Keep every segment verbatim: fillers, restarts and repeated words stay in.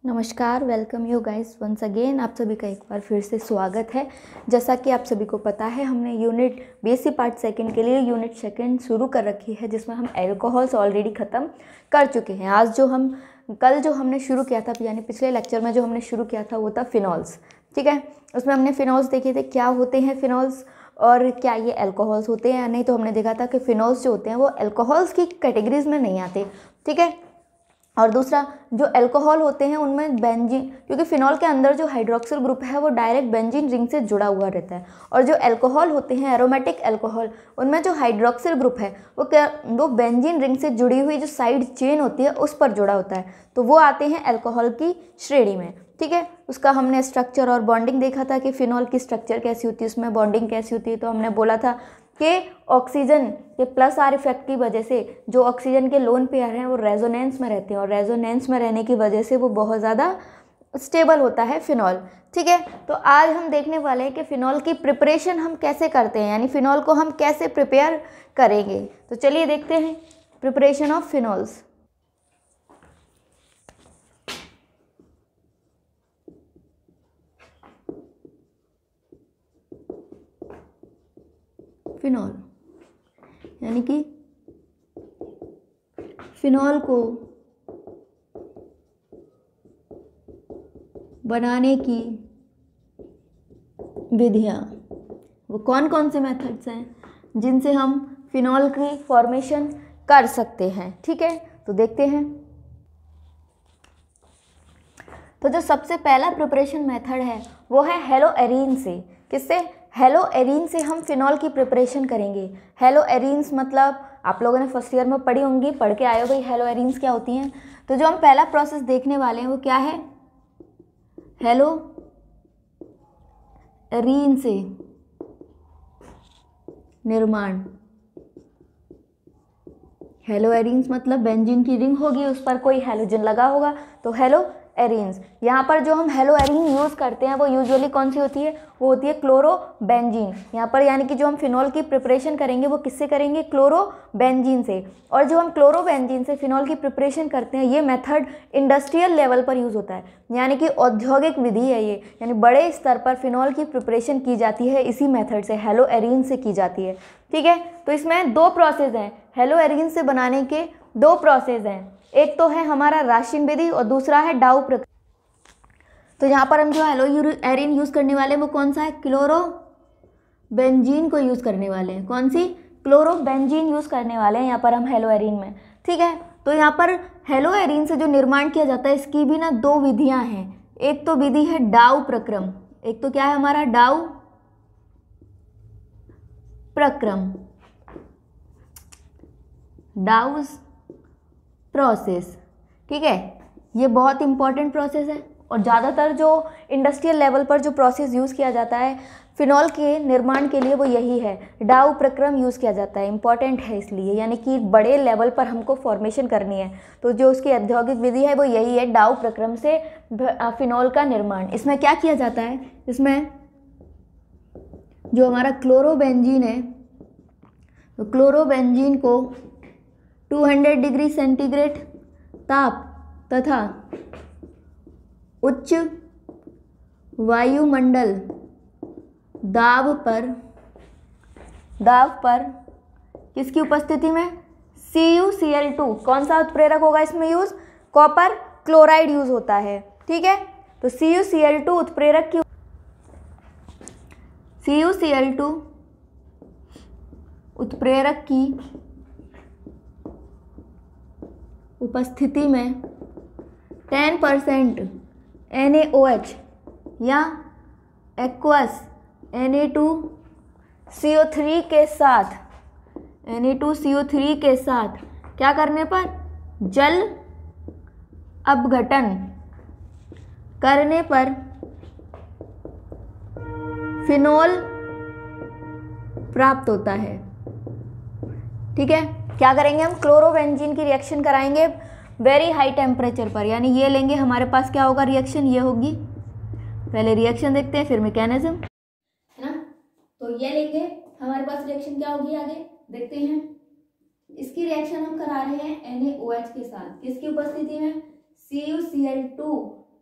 नमस्कार, welcome you guys once again. आप सभी का एक बार फिर से स्वागत है। जैसा कि आप सभी को पता है, हमने यूनिट बीएससी पार्ट सेकंड के लिए यूनिट सेकंड शुरू कर रखी है, जिसमें हम एल्कोहल्स ऑलरेडी ख़त्म कर चुके हैं। आज जो हम कल जो हमने शुरू किया था, यानी पिछले लेक्चर में जो हमने शुरू किया था वो था फिनॉल्स। ठीक है, उसमें हमने फिनॉल्स देखे थे, क्या होते हैं फिनॉल्स और क्या ये अल्कोहल्स होते हैं या नहीं। तो हमने देखा था कि फिनॉल्स जो होते हैं वो अल्कोहल्स की कैटेगरीज में नहीं आते। ठीक है, और दूसरा जो अल्कोहल होते हैं उनमें बेंजीन, क्योंकि फिनॉल के अंदर जो हाइड्रोक्सिल ग्रुप है वो डायरेक्ट बेंजीन रिंग से जुड़ा हुआ रहता है। और जो अल्कोहल होते हैं एरोमेटिक अल्कोहल, उनमें जो हाइड्रोक्सिल ग्रुप है वो क्या वो बेंजीन रिंग से जुड़ी हुई जो साइड चेन होती है उस पर जुड़ा होता है, तो वो आते हैं अल्कोहल की श्रेणी में। ठीक है, उसका हमने स्ट्रक्चर और बॉन्डिंग देखा था कि फिनॉल की स्ट्रक्चर कैसी होती है, उसमें बॉन्डिंग कैसी होती है। तो हमने बोला था कि ऑक्सीजन के प्लस आर इफेक्ट की वजह से जो ऑक्सीजन के लोन पेयर हैं वो रेजोनेंस में रहते हैं, और रेजोनेंस में रहने की वजह से वो बहुत ज़्यादा स्टेबल होता है फिनॉल। ठीक है, तो आज हम देखने वाले हैं कि फिनॉल की प्रिपरेशन हम कैसे करते हैं, यानी फिनॉल को हम कैसे प्रिपेयर करेंगे। तो चलिए देखते हैं प्रिपरेशन ऑफ फिनॉल्स। फिनॉल यानी कि फिनॉल को बनाने की विधियाँ, वो कौन कौन से मेथड्स हैं जिनसे हम फिनॉल की फॉर्मेशन कर सकते हैं। ठीक है, तो देखते हैं। तो जो सबसे पहला प्रिपरेशन मेथड है वो है हेलोएरीन से। किससे? हेलोएरीन से हम फिनॉल की प्रिपरेशन करेंगे। हेलोएरीन्स मतलब आप लोगों ने फर्स्ट ईयर में पढ़ी होंगी, पढ़ के आए हो भाई हेलोएरीन्स क्या होती हैं। तो जो हम पहला प्रोसेस देखने वाले हैं वो क्या है? हेलोएरीन से निर्माण। हेलोएरीन्स मतलब बेंजीन की रिंग होगी, उस पर कोई हेलोजन लगा होगा, तो हेलो एरीन्स। यहाँ पर जो हम हेलोएरीन यूज़ करते हैं वो यूजुअली कौन सी होती है? वो होती है क्लोरोबेंजीन। यहाँ पर यानी कि जो हम फिनॉल की प्रिपरेशन करेंगे वो किससे करेंगे? क्लोरोबेंजीन से। और जो हम क्लोरोबेंजीन से फिनॉल की प्रिपरेशन करते हैं ये मेथड इंडस्ट्रियल लेवल पर यूज़ होता है, यानी कि औद्योगिक विधि है ये, यानी बड़े स्तर पर फिनॉल की प्रिपरेशन की जाती है इसी मेथड से, हेलोएरीन से की जाती है। ठीक है, तो इसमें दो प्रोसेस हैं, हेलोएरीन से बनाने के दो प्रोसेस हैं। एक तो है हमारा राशिन विधि और दूसरा है डाउ प्रक्रिया। तो यहाँ पर हम जो हेलोएरीन यूज़ करने वाले हैं वो कौन सा है? क्लोरोबेंजीन को यूज़ करने वाले हैं। कौन सी? क्लोरोबेंजीन यूज़ करने वाले हैं यहाँ पर हम हेलोएरीन में। ठीक है, तो यहाँ पर हेलोएरीन से जो निर्माण किया जाता है इसकी भी ना दो विधियाँ हैं। एक तो विधि है डाउ प्रक्रम, एक तो क्या है हमारा? डाउ प्रक्रम, डाउज प्रोसेस। ठीक है, ये बहुत इंपॉर्टेंट प्रोसेस है और ज़्यादातर जो इंडस्ट्रियल लेवल पर जो प्रोसेस यूज़ किया जाता है फिनॉल के निर्माण के लिए वो यही है, डाउ प्रक्रम यूज़ किया जाता है। इंपॉर्टेंट है इसलिए, यानी कि बड़े लेवल पर हमको फॉर्मेशन करनी है तो जो उसकी औद्योगिक विधि है वो यही है, डाउ प्रक्रम से फिनॉल का निर्माण। इसमें क्या किया जाता है? इसमें जो हमारा क्लोरोबेंजीन है तो क्लोरोबेंजीन को दो सौ डिग्री सेंटीग्रेड ताप तथा उच्च वायुमंडल दाब पर दाब पर किसकी उपस्थिति में? C U C L two. कौन सा उत्प्रेरक होगा इसमें यूज? कॉपर क्लोराइड यूज होता है। ठीक है, तो C U C L two उत्प्रेरक की C U C L two उत्प्रेरक की उपस्थिति में ten percent N A O H या aqueous N A two C O three के साथ N A two C O three के साथ क्या करने पर? जल अपघटन करने पर फिनॉल प्राप्त होता है। ठीक है, क्या करेंगे हम? क्लोरोबेंजीन की रिएक्शन कराएंगे वेरी हाई टेम्परेचर पर, यानी ये लेंगे, हमारे पास क्या होगा रिएक्शन? ये होगी। पहले रिएक्शन देखते हैं फिर मैकेनिज्म, है ना। तो ये लेंगे, हमारे पास रिएक्शन क्या होगी आगे देखते हैं। इसकी रिएक्शन हम करा रहे हैं एन ए ओ एच के साथ, किसकी उपस्थिति में? C U C L two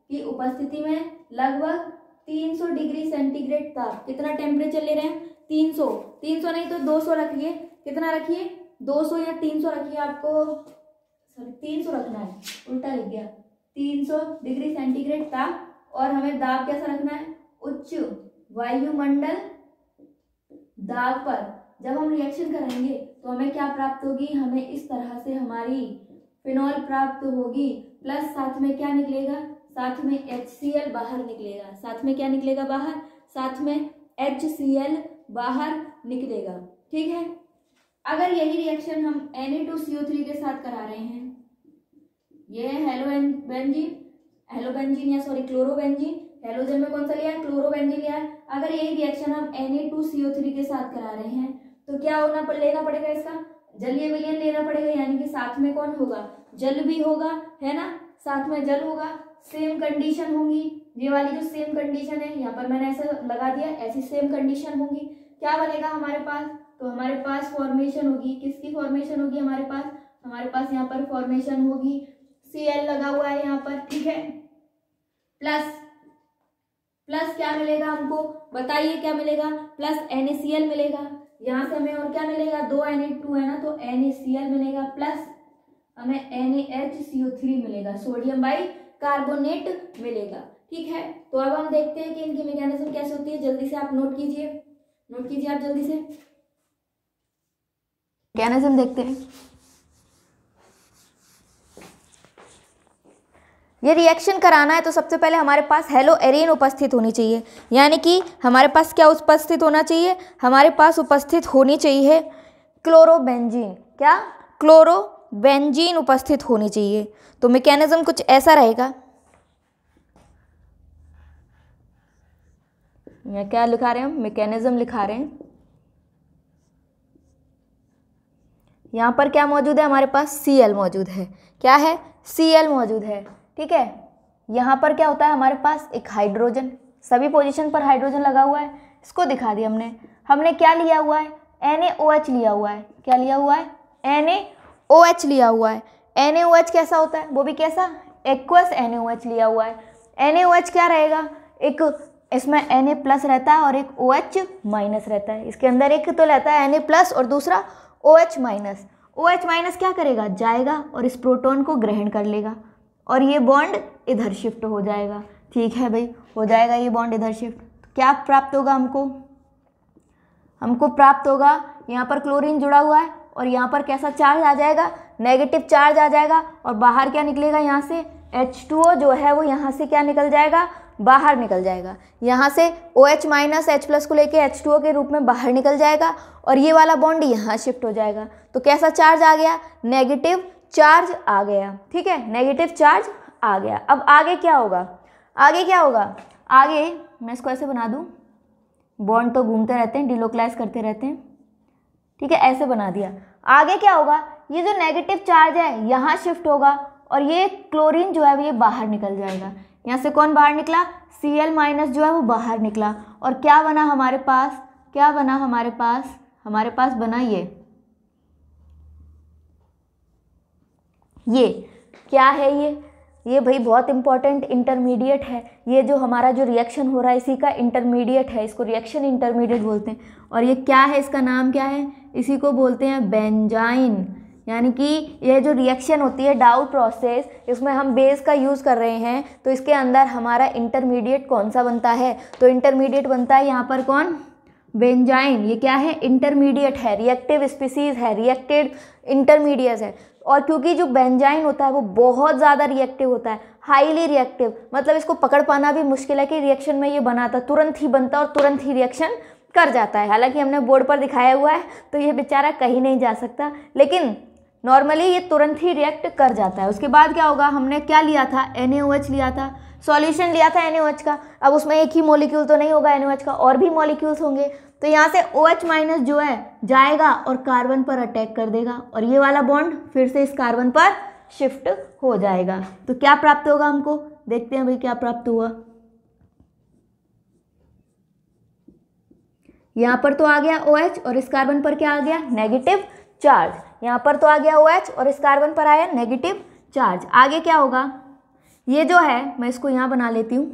की उपस्थिति में लगभग तीन सौ डिग्री सेंटीग्रेड ताप, कितना टेम्परेचर ले रहे हैं, तीन सौ, तीन सौ नहीं तो दो सौ रखिए, कितना रखिए, दो सौ या तीन सौ रखिए, आपको सॉरी तीन सौ रखना है, उल्टा लिख गया, तीन सौ डिग्री सेंटीग्रेड ताप। और हमें दाब कैसा रखना है, उच्च वायुमंडल दाब पर जब हम रिएक्शन करेंगे तो हमें क्या प्राप्त होगी, हमें इस तरह से हमारी फिनॉल प्राप्त होगी, प्लस साथ में क्या निकलेगा, साथ में एच सी एल बाहर निकलेगा, साथ में क्या निकलेगा बाहर, साथ में एच सी एल बाहर निकलेगा। ठीक है, अगर यही रिएक्शन हम N A two C O three के साथ करा रहे हैं, ये है हेलोबेंजीन, हेलोबेंजीन या सॉरी क्लोरोबेंजीन, हेलोजन में कौन सा लिया है, क्लोरोबेंजीन लिया है। अगर यही रिएक्शन हम N A two C O three के साथ करा रहे हैं तो क्या होना पड़ लेना पड़ेगा, इसका जलीय विलयन लेना पड़ेगा, यानी कि साथ में कौन होगा, जल भी होगा, है ना, साथ में जल होगा, सेम कंडीशन होंगी, ये वाली जो सेम कंडीशन है यहाँ पर मैंने ऐसा लगा दिया, ऐसी सेम कंडीशन होंगी। क्या बनेगा हमारे पास, तो हमारे पास फॉर्मेशन होगी, किसकी फॉर्मेशन होगी हमारे पास, हमारे पास यहाँ पर फॉर्मेशन होगी, सी एल लगा हुआ है यहाँ पर, ठीक है, प्लस प्लस क्या मिलेगा हमको, बताइए क्या मिलेगा, plus N A C L मिलेगा, यहाँ से हमें और क्या मिलेगा, दो एन ए टू है ना तो एन ए सी एल मिलेगा, प्लस हमें N A H C O three मिलेगा, सोडियम बाई कार्बोनेट मिलेगा। ठीक है, तो अब हम देखते हैं कि इनकी मैकेनिज्म कैसे होती है, जल्दी से आप नोट कीजिए, नोट कीजिए आप जल्दी से, मैकेनिज्म देखते हैं। ये रिएक्शन कराना है तो सबसे पहले हमारे पास हेलो एरीन उपस्थित होनी चाहिए, यानी कि हमारे पास क्या उपस्थित होना चाहिए, हमारे पास उपस्थित होनी चाहिए क्लोरोबेंजीन, क्या क्लोरोबेंजीन उपस्थित होनी चाहिए। तो मैकेनिज्म कुछ ऐसा रहेगा, यहाँ क्या लिखा रहे हैं हम, मैकेनिज्म लिखा रहे हैं, यहाँ पर क्या मौजूद है हमारे पास, सी एल मौजूद है, क्या है, सी एल मौजूद है। ठीक है, यहाँ पर क्या होता है हमारे पास एक हाइड्रोजन, सभी पोजीशन पर हाइड्रोजन लगा हुआ है, इसको दिखा दिया हमने। हमने क्या लिया हुआ है, एन ए ओ एच लिया हुआ है, क्या लिया हुआ है, एन ए ओ एच लिया हुआ है। एन ए ओ एच कैसा होता है, वो भी कैसा, aqueous N A O H लिया हुआ है। एन ए ओ एच क्या रहेगा, एक इसमें Na प्लस रहता है और एक OH माइनस रहता है, इसके अंदर एक तो रहता है Na प्लस और दूसरा OH माइनस। OH माइनस क्या करेगा, जाएगा और इस प्रोटॉन को ग्रहण कर लेगा और ये बॉन्ड इधर शिफ्ट हो जाएगा। ठीक है भाई, हो जाएगा ये बॉन्ड इधर शिफ्ट। क्या प्राप्त होगा हमको, हमको प्राप्त होगा यहाँ पर क्लोरीन जुड़ा हुआ है और यहाँ पर कैसा चार्ज आ जाएगा, नेगेटिव चार्ज आ जाएगा और बाहर क्या निकलेगा, यहाँ से एच टू ओ जो है वो यहाँ से क्या निकल जाएगा, बाहर निकल जाएगा। यहाँ से OH माइनस H प्लस को लेके एच टू ओ के रूप में बाहर निकल जाएगा और ये वाला बॉन्ड यहाँ शिफ्ट हो जाएगा। तो कैसा चार्ज आ गया, नेगेटिव चार्ज आ गया। ठीक है, नेगेटिव चार्ज आ गया। अब आगे क्या होगा, आगे क्या होगा, आगे मैं इसको ऐसे बना दूँ, बॉन्ड तो घूमते रहते हैं, डिलोकलाइज करते रहते हैं। ठीक है, ऐसे बना दिया। आगे क्या होगा, ये जो नेगेटिव चार्ज है यहाँ शिफ्ट होगा और ये क्लोरीन जो है ये बाहर निकल जाएगा। यहाँ से कौन बाहर निकला, Cl माइनस जो है वो बाहर निकला और क्या बना हमारे पास, क्या बना हमारे पास, हमारे पास बना ये ये क्या है, ये ये भाई बहुत इंपॉर्टेंट इंटरमीडिएट है। ये जो हमारा जो रिएक्शन हो रहा है इसी का इंटरमीडिएट है, इसको रिएक्शन इंटरमीडिएट बोलते हैं। और ये क्या है, इसका नाम क्या है, इसी को बोलते हैं बेंजाइन। यानी कि यह जो रिएक्शन होती है डाउ प्रोसेस, इसमें हम बेस का यूज़ कर रहे हैं तो इसके अंदर हमारा इंटरमीडिएट कौन सा बनता है, तो इंटरमीडिएट बनता है यहाँ पर कौन, बेंजाइन। ये क्या है, इंटरमीडिएट है, रिएक्टिव स्पीसीज है, रिएक्टेड इंटरमीडिएट है। और क्योंकि जो बेंजाइन होता है वो बहुत ज़्यादा रिएक्टिव होता है, हाईली रिएक्टिव, मतलब इसको पकड़ पाना भी मुश्किल है कि रिएक्शन में ये बनाता, तुरंत ही बनता और तुरंत ही रिएक्शन कर जाता है। हालांकि हमने बोर्ड पर दिखाया हुआ है तो ये बेचारा कहीं नहीं जा सकता, लेकिन नॉर्मली ये तुरंत ही रिएक्ट कर जाता है। उसके बाद क्या होगा, हमने क्या लिया था, एन ए ओ एच लिया था, सॉल्यूशन लिया था एन ए ओ एच का। अब उसमें एक ही मॉलिक्यूल तो नहीं होगा एन ए ओ एच का, और भी मॉलिक्यूल्स होंगे। तो यहाँ से OH माइनस जो है जाएगा और कार्बन पर अटैक कर देगा और ये वाला बॉन्ड फिर से इस कार्बन पर शिफ्ट हो जाएगा। तो क्या प्राप्त होगा हमको, देखते हैं भाई क्या प्राप्त हुआ। यहाँ पर तो आ गया OH और इस कार्बन पर क्या आ गया, नेगेटिव चार्ज। यहाँ पर तो आ गया OH और इस कार्बन पर आया नेगेटिव चार्ज। आगे क्या होगा, ये जो है मैं इसको यहाँ बना लेती हूँ,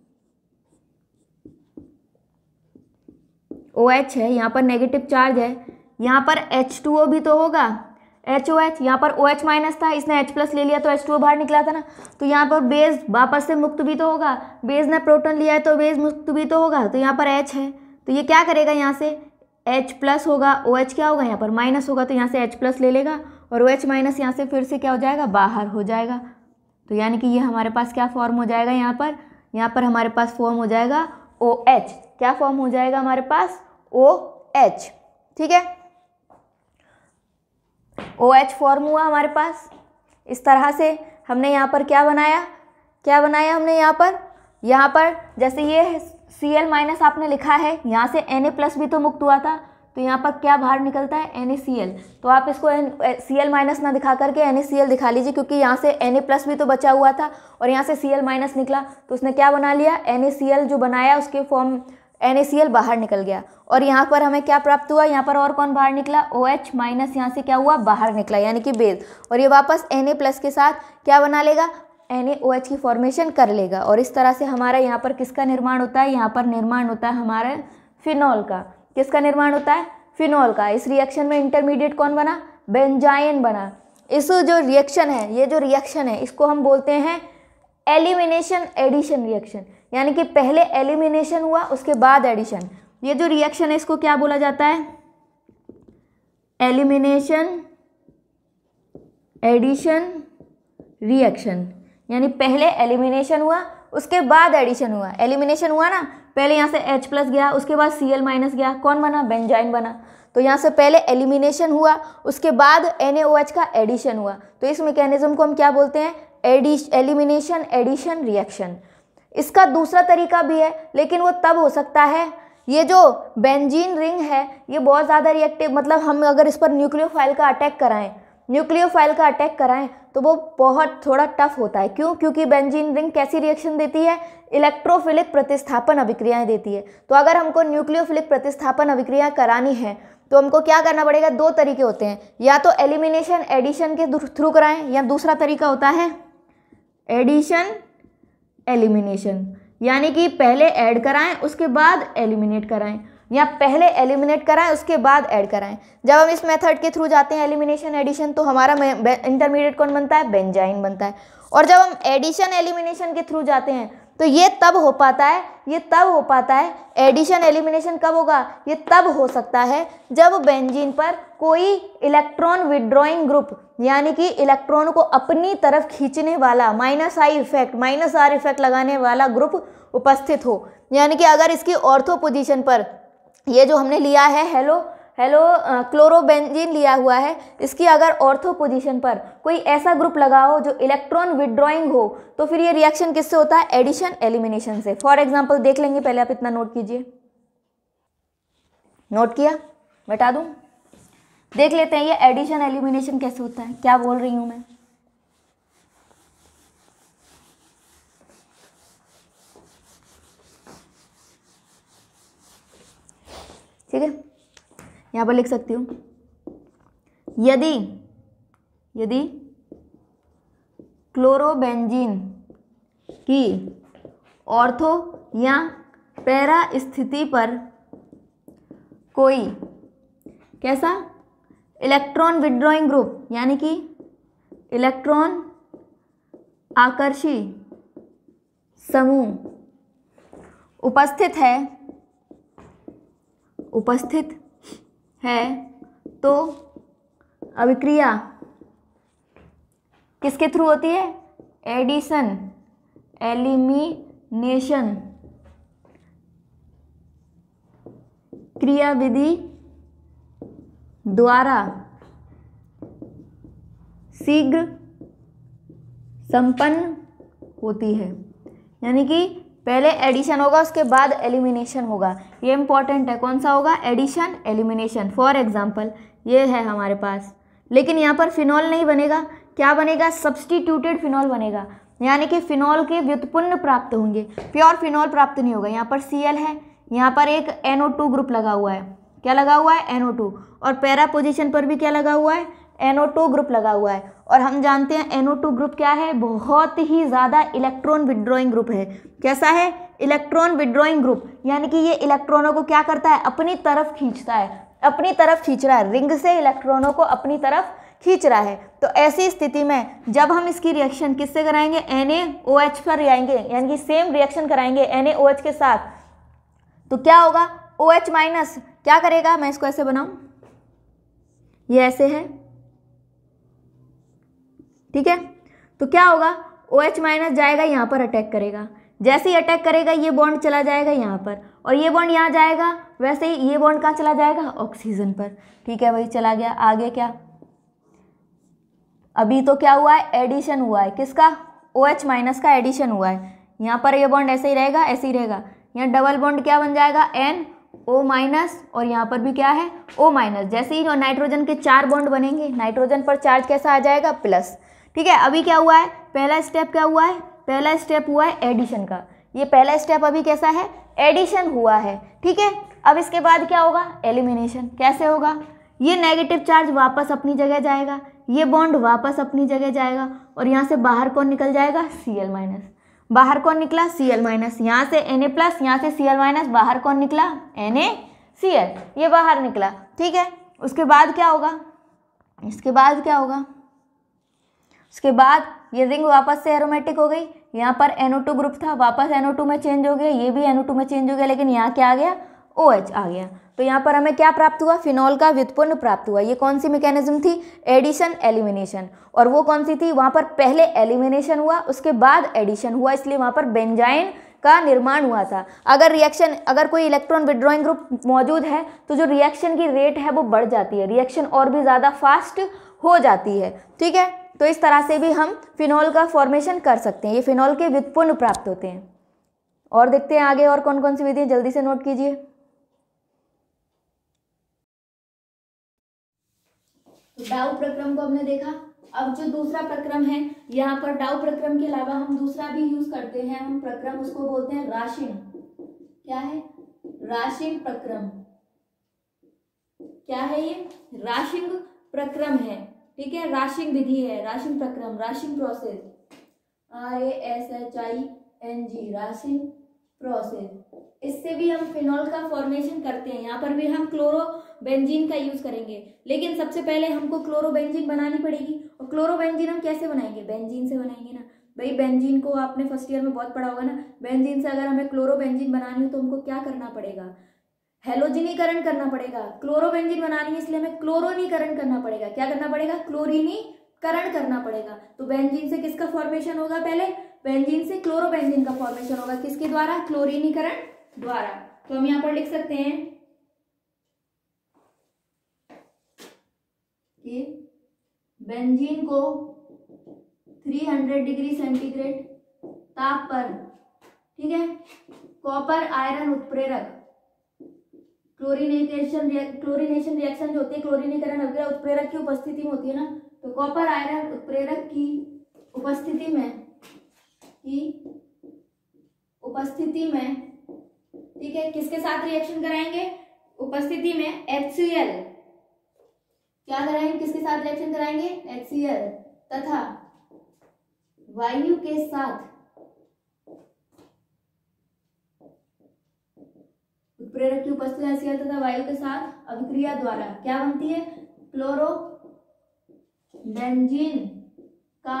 ओ एच है, यहाँ पर नेगेटिव चार्ज है, यहाँ पर एच टू ओ भी तो होगा, एच ओ एच, यहाँ पर ओ एच माइनस था, इसने H प्लस ले लिया तो एच टू ओ बाहर निकला था ना, तो यहाँ पर बेस वापस से मुक्त भी तो होगा, बेस ने प्रोटॉन लिया है तो बेस मुक्त भी तो होगा, तो यहाँ पर H है, तो ये क्या करेगा, यहाँ से H प्लस होगा, ओ एच क्या होगा, यहाँ पर माइनस होगा, तो यहाँ से H प्लस ले लेगा और ओ एच माइनस यहाँ से फिर से क्या हो जाएगा, बाहर हो जाएगा। तो यानी कि ये हमारे पास क्या फॉर्म हो जाएगा, यहाँ पर यहाँ पर हमारे पास फॉर्म हो जाएगा ओ एच, क्या फॉर्म हो जाएगा हमारे पास, ओ एच। ठीक है, ओ एच फॉर्म हुआ हमारे पास। इस तरह से हमने यहाँ पर क्या बनाया, क्या बनाया हमने यहाँ पर, यहाँ पर जैसे ये सी एल माइनस आपने लिखा है, यहाँ से एन ए प्लस भी तो मुक्त हुआ था, तो यहाँ पर क्या बाहर निकलता है, एन ए सी एल, तो आप इसको सी एल माइनस ना दिखा करके एन ए सी एल दिखा लीजिए, क्योंकि यहाँ से एन ए प्लस भी तो बचा हुआ था और यहाँ से सी एल माइनस निकला, तो उसने क्या बना लिया, एन ए सी एल जो बनाया उसके form N A C L बाहर निकल गया। और यहाँ पर हमें क्या प्राप्त हुआ, यहाँ पर और कौन बाहर निकला, ओ एच माइनस यहाँ से क्या हुआ, बाहर निकला, यानी कि बेस, और ये वापस Na प्लस के साथ क्या बना लेगा, NaOH की फॉर्मेशन कर लेगा। और इस तरह से हमारा यहाँ पर किसका निर्माण होता है, यहाँ पर निर्माण होता है हमारा फिनॉल का। किसका निर्माण होता है, फिनॉल का। इस रिएक्शन में इंटरमीडिएट कौन बना, बेंजाइन बना। इस जो रिएक्शन है, ये जो रिएक्शन है इसको हम बोलते हैं एलिमिनेशन एडिशन रिएक्शन, यानी कि पहले एलिमिनेशन हुआ उसके बाद एडिशन। ये जो रिएक्शन है इसको क्या बोला जाता है, एलिमिनेशन एडिशन रिएक्शन, यानी पहले एलिमिनेशन हुआ उसके बाद एडिशन हुआ। एलिमिनेशन हुआ ना, पहले यहाँ से H प्लस गया उसके बाद Cl माइनस गया, कौन बना, बेंजाइन बना। तो यहाँ से पहले एलिमिनेशन हुआ उसके बाद NaOH का एडिशन हुआ, तो इस मैकेनिज्म को हम क्या बोलते हैं, एडिश एलिमिनेशन एडिशन रिएक्शन। इसका दूसरा तरीका भी है, लेकिन वो तब हो सकता है, ये जो बेंजीन रिंग है ये बहुत ज़्यादा रिएक्टिव, मतलब हम अगर इस पर न्यूक्लियोफाइल का अटैक कराएं न्यूक्लियोफाइल का अटैक कराएं तो वो बहुत थोड़ा टफ होता है। क्यों, क्योंकि बेंजीन रिंग कैसी रिएक्शन देती है, इलेक्ट्रोफिलिक प्रतिस्थापन अभिक्रियाएं देती है। तो अगर हमको न्यूक्लियोफिलिक प्रतिस्थापन अभिक्रियाएं करानी है तो हमको क्या करना पड़ेगा, दो तरीके होते हैं, या तो एलिमिनेशन एडिशन के थ्रू कराएं, या दूसरा तरीका होता है एडिशन एलिमिनेशन, यानी कि पहले ऐड कराएं उसके बाद एलिमिनेट कराएं, या पहले एलिमिनेट कराएं उसके बाद ऐड कराएं। जब हम इस मेथड के थ्रू जाते हैं एलिमिनेशन एडिशन, तो हमारा इंटरमीडिएट कौन बनता है, बेंजाइन बनता है। और जब हम एडिशन एलिमिनेशन के थ्रू जाते हैं तो ये तब हो पाता है ये तब हो पाता है एडिशन एलिमिनेशन कब होगा, ये तब हो सकता है जब बेंजीन पर कोई इलेक्ट्रॉन विड्रॉइंग ग्रुप, यानी कि इलेक्ट्रॉन को अपनी तरफ खींचने वाला minus I effect minus R effect लगाने वाला ग्रुप उपस्थित हो। यानी कि अगर इसकी ऑर्थो पोजीशन पर ये जो हमने लिया है हेलो हेलो क्लोरोबेंजीन लिया हुआ है, इसकी अगर ऑर्थो पोजीशन पर कोई ऐसा ग्रुप लगा हो जो इलेक्ट्रॉन विड्रॉइंग हो, तो फिर ये रिएक्शन किससे होता है, एडिशन एलिमिनेशन से। फॉर एग्जांपल देख लेंगे, पहले आप इतना नोट कीजिए। नोट किया, बता दूं, देख लेते हैं ये एडिशन एलिमिनेशन कैसे होता है, क्या बोल रही हूं मैं। ठीक है, यहाँ पर लिख सकती हूँ, यदि यदि क्लोरोबेंजीन की ऑर्थो या पैरा स्थिति पर कोई कैसा इलेक्ट्रॉन विड्रॉइंग ग्रुप, यानी कि इलेक्ट्रॉन आकर्षी समूह उपस्थित है उपस्थित है तो अभिक्रिया किसके थ्रू होती है, एडिशन एलिमिनेशन क्रियाविधि द्वारा शीघ्र संपन्न होती है। यानी कि पहले एडिशन होगा उसके बाद एलिमिनेशन होगा, ये इंपॉर्टेंट है। कौन सा होगा, एडिशन एलिमिनेशन। फॉर एग्जांपल ये है हमारे पास, लेकिन यहाँ पर फिनॉल नहीं बनेगा, क्या बनेगा, सब्सटीट्यूटेड फिनॉल बनेगा, यानी कि फिनॉल के व्युत्पन्न प्राप्त होंगे, प्योर फिनॉल प्राप्त नहीं होगा। यहाँ पर Cl है, यहाँ पर एक एन ओ टू ग्रुप लगा हुआ है, क्या लगा हुआ है, एन ओ टू, और पैरा पोजीशन पर भी क्या लगा हुआ है, एन ओ टू ग्रुप लगा हुआ है और हम जानते हैं एन ओ टू ग्रुप क्या है, बहुत ही ज़्यादा इलेक्ट्रॉन विड्रॉइंग ग्रुप है। कैसा है? इलेक्ट्रॉन विड्रॉइंग ग्रुप, यानी कि ये इलेक्ट्रॉनों को क्या करता है, अपनी तरफ खींचता है, अपनी तरफ खींच रहा है, रिंग से इलेक्ट्रॉनों को अपनी तरफ खींच रहा है। तो ऐसी स्थिति में जब हम इसकी रिएक्शन किससे कराएंगे, एन ए ओ एच पर आएंगे, यानी कि सेम रिएक्शन कराएंगे एन ए ओ एच के साथ, तो क्या होगा, OH माइनस क्या करेगा, मैं इसको ऐसे बनाऊं, ये ऐसे है, ठीक है, तो क्या होगा, OH माइनस जाएगा यहाँ पर अटैक करेगा, जैसे ही अटैक करेगा ये बॉन्ड चला जाएगा यहाँ पर और ये बॉन्ड यहाँ जाएगा, वैसे ही ये बॉन्ड कहाँ चला जाएगा, ऑक्सीजन पर। ठीक है, वही चला गया। आगे क्या, अभी तो क्या हुआ है, एडिशन हुआ है, किसका, OH माइनस का एडिशन हुआ है। यहाँ पर ये बॉन्ड ऐसे ही रहेगा, ऐसे ही रहेगा, यहाँ डबल बॉन्ड क्या बन जाएगा, एन ओ माइनस, और यहाँ पर भी क्या है, O माइनस। जैसे ही नाइट्रोजन के चार बॉन्ड बनेंगे, नाइट्रोजन पर चार्ज कैसा आ जाएगा, प्लस। ठीक है, अभी क्या हुआ है, पहला स्टेप क्या हुआ है, पहला स्टेप हुआ है एडिशन का, ये पहला स्टेप अभी कैसा है, एडिशन हुआ है। ठीक है, अब इसके बाद क्या होगा, एलिमिनेशन। कैसे होगा, ये नेगेटिव चार्ज वापस अपनी जगह जाएगा, ये बॉन्ड वापस अपनी जगह जाएगा और यहाँ से बाहर कौन निकल जाएगा, Cl माइनस। बाहर कौन निकला, Cl माइनस, यहाँ से Na प्लस, यहाँ से Cl माइनस, बाहर कौन निकला, NaCl, ये बाहर निकला। ठीक है, उसके बाद क्या होगा, इसके बाद क्या होगा, उसके बाद ये रिंग वापस से एरोमेटिक हो गई, यहाँ पर एन ओ टू ग्रुप था, वापस एन ओ टू में चेंज हो गया, ये भी एन ओ टू में चेंज हो गया, लेकिन यहाँ क्या आ गया, OH आ गया। तो यहाँ पर हमें क्या प्राप्त हुआ, फिनॉल का व्युत्पन्न प्राप्त हुआ। ये कौन सी मैकेनिज्म थी, एडिशन एलिमिनेशन। और वो कौन सी थी, वहाँ पर पहले एलिमिनेशन हुआ, उसके बाद एडिशन हुआ, इसलिए वहाँ पर बेंजाइन का निर्माण हुआ था। अगर रिएक्शन, अगर कोई इलेक्ट्रॉन विड्रॉइंग ग्रुप मौजूद है तो जो रिएक्शन की रेट है वो बढ़ जाती है, रिएक्शन और भी ज़्यादा फास्ट हो जाती है। ठीक है, तो इस तरह से भी हम फिनॉल का फॉर्मेशन कर सकते हैं, ये फिनॉल के व्युत्पन्न प्राप्त होते हैं। और देखते हैं आगे और कौन कौन सी विधि, जल्दी से नोट कीजिए। तो डाउ प्रक्रम को हमने देखा। अब जो दूसरा प्रक्रम है, यहाँ पर डाउ प्रक्रम के अलावा हम दूसरा भी यूज करते हैं, हम प्रक्रम उसको बोलते हैं राशिंग। क्या है, राशिंग प्रक्रम। क्या है ये, राशिंग प्रक्रम है। ठीक है, राशिंग विधि है, राशिंग प्रक्रम, Raschig process, R A S H I N G, Raschig process. इससे भी हम फिनॉल का फॉर्मेशन करते हैं। यहाँ पर भी हम क्लोरोबेंजीन का यूज करेंगे, लेकिन सबसे पहले हमको क्लोरोबेंजीन बनानी पड़ेगी। और क्लोरोबेंजीन हम कैसे बनाएंगे, बेंजीन से बनाएंगे ना भाई। बेंजीन को आपने फर्स्ट ईयर में बहुत पढ़ा होगा ना, बेंजीन से अगर हमें क्लोरोबेंजीन बनानी हो तो हमको क्या करना पड़ेगा, हेलोजिनीकरण करना पड़ेगा। क्लोरोबेंजीन बनानी है इसलिए हमें क्लोरोनीकरण करना पड़ेगा। क्या करना पड़ेगा, क्लोरीनीकरण करना पड़ेगा। तो बेंजीन से किसका फॉर्मेशन होगा, पहले बेंजीन से क्लोरोबेंजीन का फॉर्मेशन होगा, किसके द्वारा, क्लोरीनीकरण द्वारा। तो हम यहाँ पर लिख सकते हैं कि बेंजीन को तीन सौ डिग्री सेंटीग्रेड ताप पर, ठीक है, कॉपर आयरन उत्प्रेरक, क्लोरीनेशन क्लोरीनेशन रिएक्शन जो होती है, क्लोरीनीकरण अभिक्रिया उत्प्रेरक की उपस्थिति में होती है ना, तो कॉपर आयरन उत्प्रेरक की उपस्थिति में की उपस्थिति में ठीक है, किसके साथ रिएक्शन कराएंगे, उपस्थिति में एच सी एल, क्या कराएंगे, किसके साथ रिएक्शन कराएंगे, एच सी एल तथा वायु के साथ उत्प्रेरक की उपस्थिति एच सी एल तथा वायु के साथ अभिक्रिया द्वारा क्या बनती है, क्लोरोबेंजीन का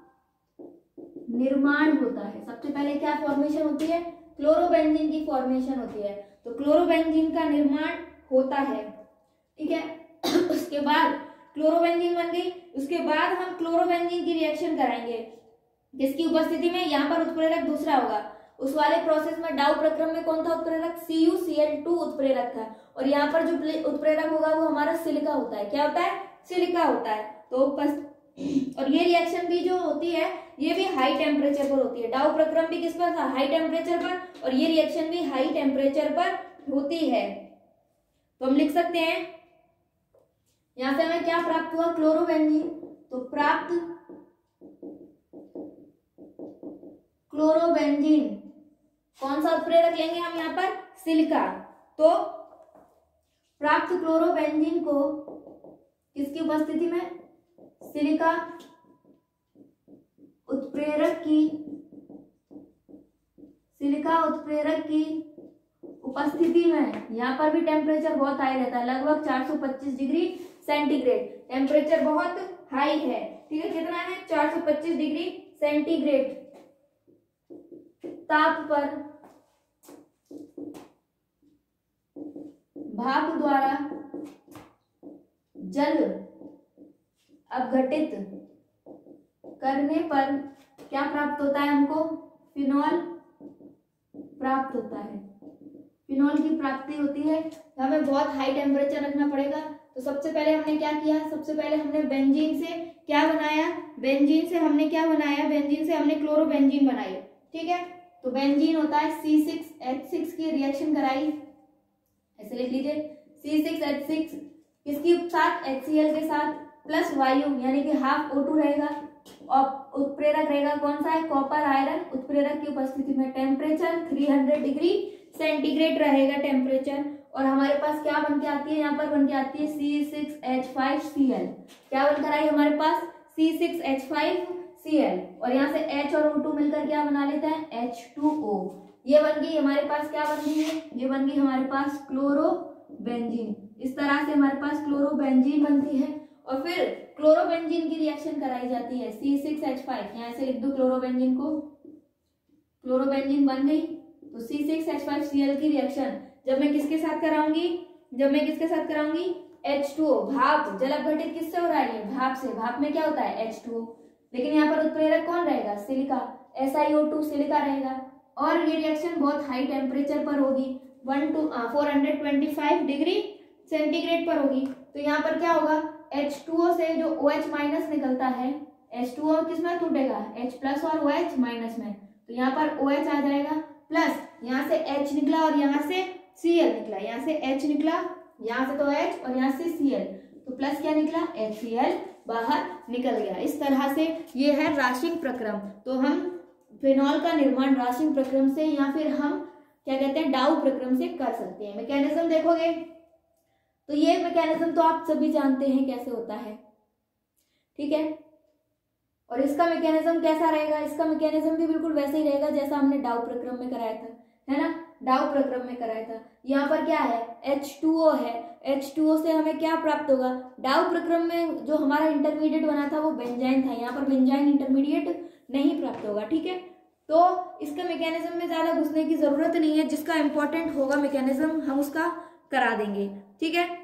निर्माण होता है। सबसे पहले क्या फॉर्मेशन होती है, क्लोरोबेंजीन की फॉर्मेशन होती है। तो क्लोरोबेंजीन का निर्माण होता है। ठीक है, उसके बाद क्लोरोबेंजीन बन गई, उसके बाद हम क्लोरोबेंजीन की रिएक्शन कराएंगे, किसकी उपस्थिति में, यहाँ पर उत्प्रेरक दूसरा होगा। उस वाले प्रोसेस में डाउ प्रक्रम में कौन था उत्प्रेरक, C U C L two उत्प्रेरक था, और यहाँ पर जो उत्प्रेरक होगा वो हमारा सिलिका होता है। क्या होता है, सिलिका होता है। तो और ये रिएक्शन भी जो होती है ये भी हाई टेम्परेचर पर होती है। डाउ प्रक्रम भी किस पर था, हाई टेम्परेचर पर, और ये रिएक्शन भी हाई टेम्परेचर पर होती है। तो हम लिख सकते हैं, यहां से हमें क्या प्राप्त हुआ, क्लोरोबेंजीन। तो प्राप्त क्लोरोबेंजीन, कौन सा उत्प्रेरक लेंगे हम यहाँ पर, सिलिका। तो प्राप्त क्लोरोबेंजीन को किसकी उपस्थिति में, सिलिका उत्प्रेरक की सिलिका उत्प्रेरक की उपस्थिति में, यहाँ पर भी टेम्परेचर बहुत हाई रहता है, लगभग चार सौ पच्चीस डिग्री सेंटीग्रेड। टेम्परेचर बहुत हाई है, ठीक है, कितना है, चार सौ पच्चीस डिग्री सेंटीग्रेड ताप पर भाप द्वारा जल अपघटित करने पर क्या प्राप्त होता है हमको, फिनॉल प्राप्त होता है। फिनॉल की प्राप्ति होती है। हमें बहुत हाई टेम्परेचर रखना पड़ेगा। तो सबसे पहले हमने क्या किया, सबसे पहले हमने बेंजीन से क्या बनाया, बेंजीन से हमने क्या बनाया, बेंजीन से हमने क्लोरोबेंजीन बनाई, ठीक है। तो बेंजीन होता है सी सिक्स एच सिक्स की रिएक्शन कराई, ऐसे लिख लीजिए, सी सिक्स एच सिक्स किसके साथ, एच सी एल के साथ, प्लस वायु यानी कि हाफ ओ टू रहेगा, और उत्प्रेरक रहेगा कौन सा है, कॉपर आयरन। उत्प्रेरक की उपस्थिति में टेम्परेचर तीन सौ डिग्री सेंटीग्रेड रहेगा टेम्परेचर, और हमारे पास क्या बन के आती है, यहाँ पर बन के आती है C six H five C L. क्या बनकर आई हमारे पास, C six H five C L, और यहाँ से H और O टू मिलकर क्या बना लेते हैं, एच टू ओ। ये बन गई हमारे पास, क्या बन गई है, ये बन गई हमारे पास क्लोरोबेंजीन। इस तरह से हमारे पास क्लोरोबेंजीन बनती है, और फिर क्लोरोबेंजीन की रिएक्शन कराई जाती है सी सिक्स एच फाइव, यहाँ से लिख दो क्लोरोबेंजीन को, क्लोरोबेंजीन बन गई। तो C six H five C L की रिएक्शन जब मैं किसके साथ कराऊंगी, जब मैं किसके साथ कराऊंगी, एच टू ओ, भाप, जल अपघटित किससे हो रहा है, भाप से। भाप में क्या होता है, एच टू ओ, लेकिन यहाँ पर उत्प्रेरक कौन रहेगा, silica, S I O two silica रहेगा, और ये रिएक्शन बहुत हाई टेम्परेचर पर होगी, one two four hundred twenty five degree centigrade पर होगी। तो यहाँ पर क्या होगा, एच टू ओ से जो OH माइनस निकलता है, एच टू ओ किसमें टूटेगा, H प्लस और OH माइनस में, तो यहाँ पर OH आ जाएगा, प्लस यहाँ से H निकला और यहाँ से Cl निकला, यहाँ से H निकला, यहाँ से तो H और यहाँ से Cl, तो प्लस क्या निकला, HCl बाहर निकल गया। इस तरह से ये है राशिंग प्रक्रम। तो हम फिनॉल का निर्माण राशिंग प्रक्रम से या फिर हम क्या कहते हैं, डाउ प्रक्रम से कर सकते हैं। मैकेनिज्म देखोगे तो ये मैकेनिज्म तो आप सभी जानते हैं कैसे होता है, ठीक है। और इसका मैकेनिज्म कैसा रहेगा, इसका मैकेनिज्म भी बिल्कुल वैसे ही रहेगा जैसा हमने डाउ प्रक्रम में कराया था, है ना, डाउ प्रक्रम में कराया था। यहाँ पर क्या है, एच टू ओ है, एच टू ओ से हमें क्या प्राप्त होगा, डाउ प्रक्रम में जो हमारा इंटरमीडिएट बना था वो बेंजाइन था, यहाँ पर बेंजाइन इंटरमीडिएट नहीं प्राप्त होगा, ठीक है। तो इसका मैकेनिज्म में ज्यादा घुसने की जरूरत नहीं है, जिसका इंपॉर्टेंट होगा मैकेनिज्म हम उसका करा देंगे, ठीक है।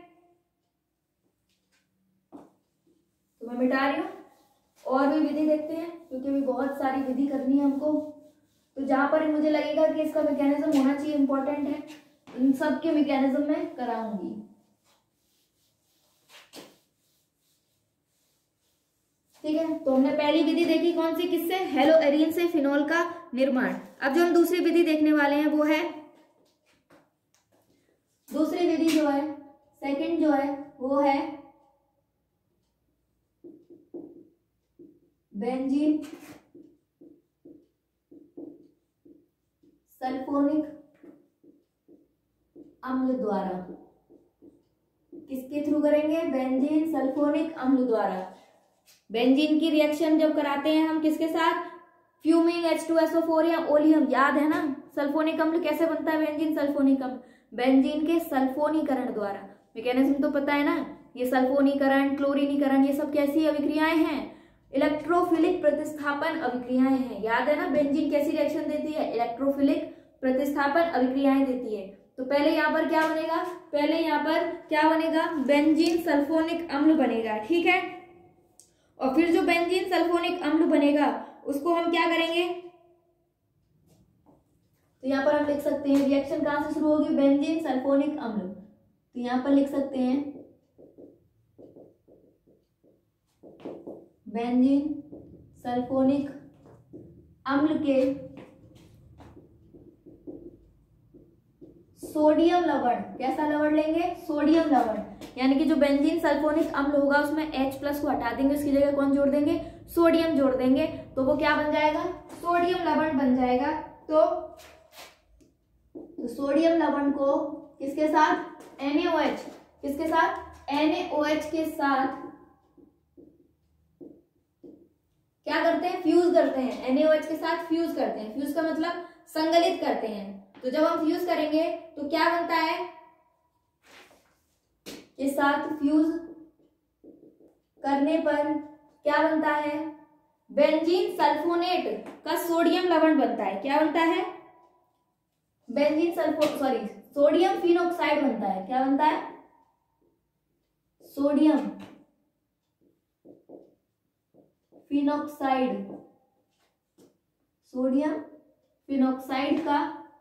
तो मैं मिटा रही हूँ, और भी विधि देखते हैं क्योंकि अभी बहुत सारी विधि करनी है हमको। तो जहां पर मुझे लगेगा कि इसका मैकेनिज्म होना चाहिए, इंपॉर्टेंट है, इन सब के मैकेनिज्म में कराऊंगी। ठीक है, तो हमने पहली विधि देखी कौन सी, किससे, हेलोएरीन से फिनॉल का निर्माण। अब जो हम दूसरी विधि देखने वाले हैं वो है, दूसरी विधि जो है, सेकंड जो है वो है बेंजीन सल्फोनिक अम्ल द्वारा। किसके थ्रू करेंगे, बेंजीन सल्फोनिक अम्ल द्वारा। बेंजीन की रिएक्शन जब कराते हैं हम किसके साथ, fuming H two S O four या ओलियम, याद है ना, सल्फोनिक अम्ल कैसे बनता है, बेंजीन सल्फोनिक अम्ल, बेंजीन के सल्फोनीकरण द्वारा। मैकेनिज्म तो पता है ना, ये सल्फोनीकरण, क्लोरीनीकरण, ये सब कैसी अभिक्रियाएं हैं, इलेक्ट्रोफिलिक प्रतिस्थापन अभिक्रियाएं हैं। याद है ना, बेंजीन कैसी रिएक्शन देती है, इलेक्ट्रोफिलिक प्रतिस्थापन अभिक्रियाएं देती है। तो पहले यहाँ पर क्या बनेगा, पहले यहाँ पर क्या बनेगा, बेंजीन सल्फोनिक अम्ल बनेगा, ठीक है। और फिर जो बेंजीन सल्फोनिक अम्ल बनेगा उसको हम क्या करेंगे, तो यहाँ पर हम लिख सकते हैं रिएक्शन कहां से शुरू होगी, बेंजीन सल्फोनिक अम्ल। तो यहाँ पर लिख सकते हैं बेंजीन सल्फोनिक अम्ल के सोडियम लवण, कैसा लवण लेंगे, सोडियम लवण, यानी कि जो बेंजीन सल्फोनिक अम्ल होगा उसमें H प्लस को हटा देंगे, उसकी जगह कौन जोड़ देंगे, सोडियम जोड़ देंगे, तो वो क्या बन जाएगा, सोडियम लवण बन जाएगा। तो, तो सोडियम लवण को किसके साथ, NaOH, किसके साथ, NaOH के साथ क्या करते हैं, फ्यूज करते हैं, एन ए ओ एच के साथ फ्यूज करते हैं। फ्यूज का मतलब संगलित करते हैं। तो जब हम फ्यूज करेंगे तो क्या बनता है, के साथ फ्यूज करने पर क्या बनता है, बेंजीन सल्फोनेट का सोडियम लवण बनता है। क्या बनता है, benzene sulpho sorry sodium phenoxide बनता है। क्या बनता है, सोडियम फिनोक्साइड, सोडियम फिनोक्साइड का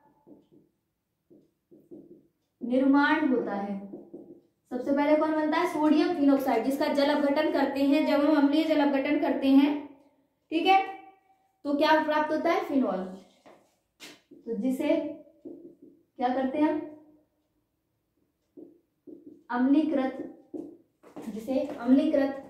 निर्माण होता है। सबसे पहले कौन बनता है, सोडियम फिनोक्साइड, जिसका जल अपघटन करते हैं जब हम अम्लीय जल अपघटन करते हैं, ठीक है, तो क्या प्राप्त होता है, फिनॉल। तो जिसे क्या करते हैं हम, अम्लीकृत, जिसे अम्लीकृत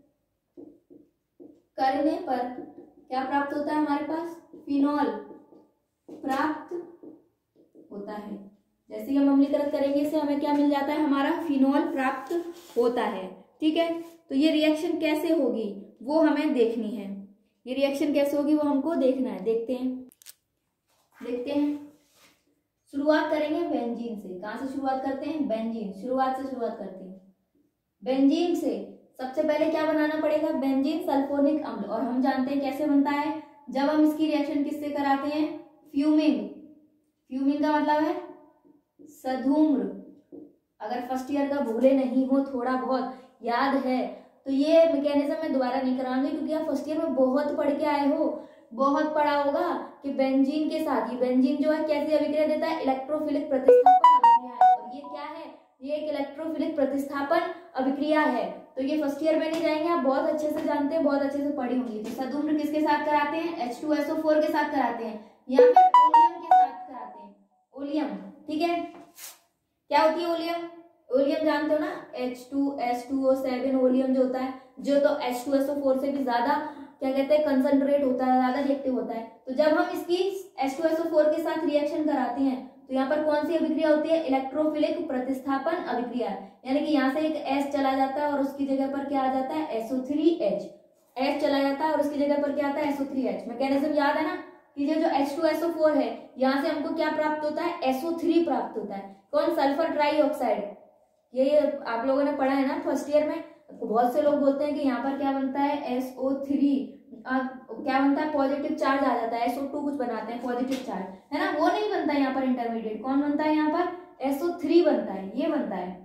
करने पर क्या प्राप्त होता है, हमारे पास फिनॉल प्राप्त होता है। जैसे ही हम अम्लीकृत करेंगे इसे हमें क्या मिल जाता है, हमारा फिनॉल प्राप्त होता है। ठीक है, तो ये रिएक्शन कैसे होगी वो हमें देखनी है। ये रिएक्शन कैसे होगी वो हमको देखना है। देखते हैं देखते हैं शुरुआत करेंगे बेंजीन से। कहां से शुरुआत करते हैं, बेंजीन, शुरुआत से शुरुआत करते हैं। बेंजीन से सबसे पहले क्या बनाना पड़ेगा, बेंजीन सल्फोनिक अम्ल। और हम जानते हैं कैसे बनता है, जब हम इसकी रिएक्शन किससे कराते हैं, फ्यूमिंग। फ्यूमिंग का मतलब है सधूम्र। अगर फर्स्ट ईयर का भूले नहीं हो, थोड़ा बहुत याद है तो ये मैकेनिज्म मैं दोबारा नहीं कराऊंगी, क्योंकि आप फर्स्ट ईयर में बहुत पढ़ के आए हो, बहुत पढ़ा होगा कि बेंजीन के साथ, ये बेंजीन जो है कैसी अभिक्रिया देता है, इलेक्ट्रोफिलिक प्रतिस्थापन अभिक्रिया है। और ये क्या है, ये एक इलेक्ट्रोफिलिक प्रतिस्थापन अभिक्रिया है। तो ये फर्स्ट ईयर में नहीं जाएंगे, आप बहुत अच्छे से जानते हैं, बहुत अच्छे से पढ़ी होंगी। तो सधूम्र किसके साथ कराते हैं, H two S O four के साथ कराते हैं, या फिर ओलियम के साथ कराते हैं, ओलियम। ठीक है, क्या होती है ओलियम, ओलियम जानते हो ना, H two S two O seven oleum जो होता है, जो तो H two S O four से भी ज्यादा क्या कहते हैं, कंसंट्रेट होता है, ज्यादा रिएक्टिव होता है। तो जब हम इसकी H two S O four के साथ रिएक्शन कराते हैं तो यहाँ पर कौन सी अभिक्रिया होती है, इलेक्ट्रोफिलिक प्रतिस्थापन अभिक्रिया। यानी कि यहाँ से एक एस चला जाता है और उसकी जगह पर क्या आ जाता है, S O three H. S चला जाता है और उसकी जगह पर क्या आता है, S O three H. Mechanism याद है ना कि ये जो H two S O four है, यहाँ से हमको क्या प्राप्त होता है, एस ओ थ्री प्राप्त होता है। कौन, सल्फर ट्राईऑक्साइड। ये आप लोगों ने पढ़ा है ना फर्स्ट ईयर में। बहुत से लोग बोलते हैं कि यहाँ पर क्या बनता है, एस ओ थ्री, क्या बनता है, पॉजिटिव चार्ज आ जाता है, एस ओ टू कुछ बनाते हैं पॉजिटिव चार्ज, है ना, वो नहीं बनता है यहाँ पर इंटरमीडिएट। कौन बनता है यहाँ पर, एस ओ थ्री बनता है, ये बनता है।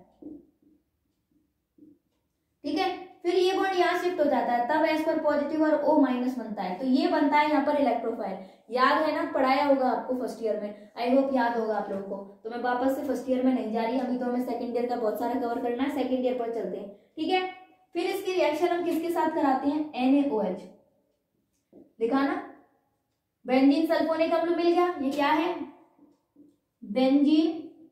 ठीक है, फिर ये बॉन्ड यहाँ शिफ्ट हो जाता है, तब एस पर पॉजिटिव और ओ माइनस बनता है, तो ये बनता है यहाँ पर इलेक्ट्रोफाइल। याद है ना, पढ़ाया होगा आपको फर्स्ट ईयर में, आई होप याद होगा आप लोगों को। तो मैं वापस से फर्स्ट ईयर में नहीं जा रही, अभी तो हमें सेकंड ईयर का बहुत सारा कवर करना है, सेकंड ईयर पर चलते हैं। ठीक है, फिर इसकी रिएक्शन हम किसके साथ कराते हैं, एन ए ओ एच। लिखा ना, बेंजीन सल्फोनिक अम्ल मिल गया। ये क्या है, benzene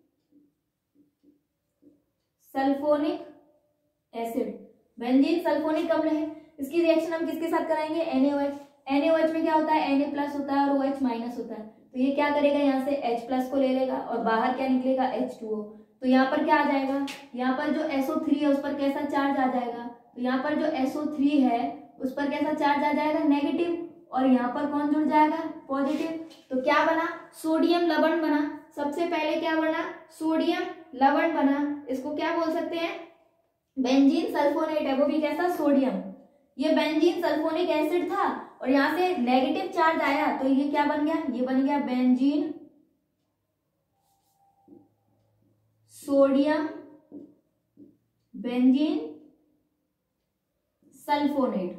sulphonic acid, benzene sulphonic अम्ल है। इसकी रिएक्शन हम किसके साथ कराएंगे, N A O H. N A O H में क्या होता है, Na प्लस होता है और OH माइनस होता है। तो ये क्या करेगा, यहाँ से H प्लस को ले लेगा और बाहर क्या निकलेगा, एच टू ओ। तो यहाँ पर क्या आ जाएगा, यहाँ पर जो एस ओ थ्री है उस पर कैसा चार्ज आ जाएगा, तो यहाँ पर जो एस ओ थ्री है उस पर कैसा चार्ज आ जाएगा, नेगेटिव, और यहाँ पर कौन जुड़ जाएगा, पॉजिटिव। तो क्या बना, सोडियम लवण बना। सबसे पहले क्या बना, सोडियम लवण बना। इसको क्या बोल सकते हैं, बेंजीन सल्फोनेट है, वो भी कैसा, सोडियम। ये बेंजीन सल्फोनिक एसिड था और यहाँ से नेगेटिव चार्ज आया तो ये क्या बन गया, ये बन गया बेंजीन सोडियम बेंजीन सल्फोनेट।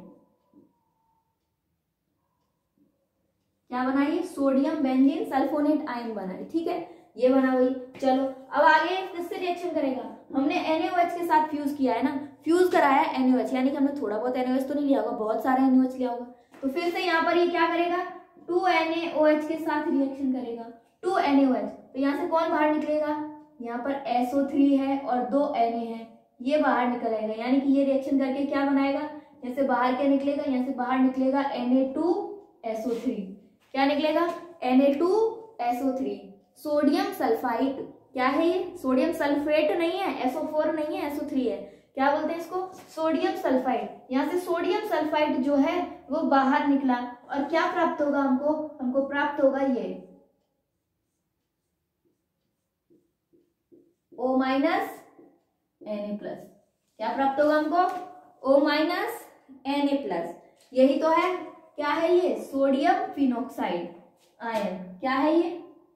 क्या बना, ये सोडियम बेंजीन सल्फोनेट आयन बना है। ठीक है, ये बना वही। चलो अब आगे किससे रिएक्शन करेगा, हमने एन ए ओ एच के साथ फ्यूज किया है ना, फ्यूज कराया एन ए ओ एच, यानी कि हमने थोड़ा बहुत एन ए ओ एच तो नहीं लिया होगा, बहुत सारा एन ए ओ एच लिया होगा। तो फिर से यहाँ पर ये क्या करेगा, two N A O H के साथ रिएक्शन करेगा, two N A O H. तो यहाँ से कौन बाहर निकलेगा, यहाँ पर एस ओ थ्री है और दो Na है, ये बाहर निकल आएगा। यानी कि ये रिएक्शन करके क्या बनाएगा, जैसे बाहर क्या निकलेगा, यहाँ से बाहर निकलेगा N A two S O three. क्या निकलेगा, N A two S O three. Sodium sulphide, क्या है ये, सोडियम सल्फेट नहीं है, एस ओ फोर नहीं है, एस ओ थ्री है। क्या बोलते हैं इसको, सोडियम सल्फाइड। यहाँ से सोडियम सल्फाइड जो है वो बाहर निकला और क्या प्राप्त होगा हमको, हमको प्राप्त होगा ये O minus N A plus. क्या प्राप्त होगा हमको, O minus N A plus. यही तो है, क्या है ये, सोडियम फिनोक्साइड आयन। क्या है ये,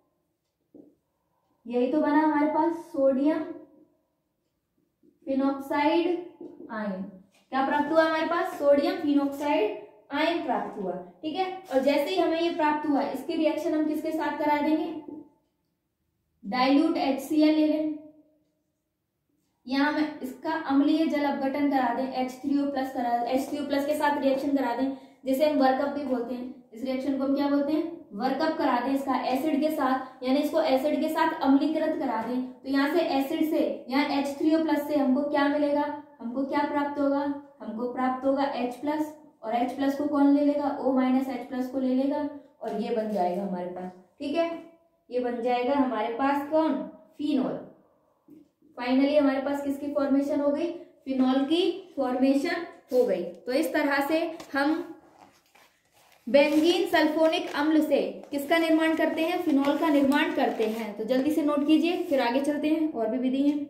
यही तो बना हमारे पास सोडियम फिनोक्साइड आयन। क्या प्राप्त हुआ हमारे पास, सोडियम फिनोक्साइड आयन प्राप्त हुआ। ठीक है, और जैसे ही हमें ये प्राप्त हुआ, इसकी रिएक्शन हम किसके साथ करा देंगे, डाइल्यूट एच सी एल ले लें, यहाँ हम इसका अम्लीय जल अपघटन करा दें, एच थ्री ओ प्लस करा एच थ्री ओ प्लस के साथ रिएक्शन करा दें, जिसे हम वर्कअप भी बोलते हैं। इस रिएक्शन को हम क्या बोलते हैं, वर्कअप करा दें इसका एसिड के साथ, यानी इसको एसिड के साथ अम्लीकृत करा दें। तो यहाँ से एसिड से, यहाँ एच थ्री ओ प्लस से हमको क्या मिलेगा, हमको क्या प्राप्त होगा, हमको प्राप्त होगा H प्लस, और H प्लस को कौन ले लेगा, O माइनस H प्लस को ले लेगा, और ये बन जाएगा हमारे पास। ठीक है, ये बन जाएगा हमारे पास कौन, फिनॉल। फाइनली हमारे पास किसकी फॉर्मेशन हो गई, फिनॉल की फॉर्मेशन हो गई। तो इस तरह से हम बेंजीन सल्फोनिक अम्ल से किसका निर्माण करते हैं, फिनॉल का निर्माण करते हैं। तो जल्दी से नोट कीजिए, फिर आगे चलते हैं, और भी विधि हैं।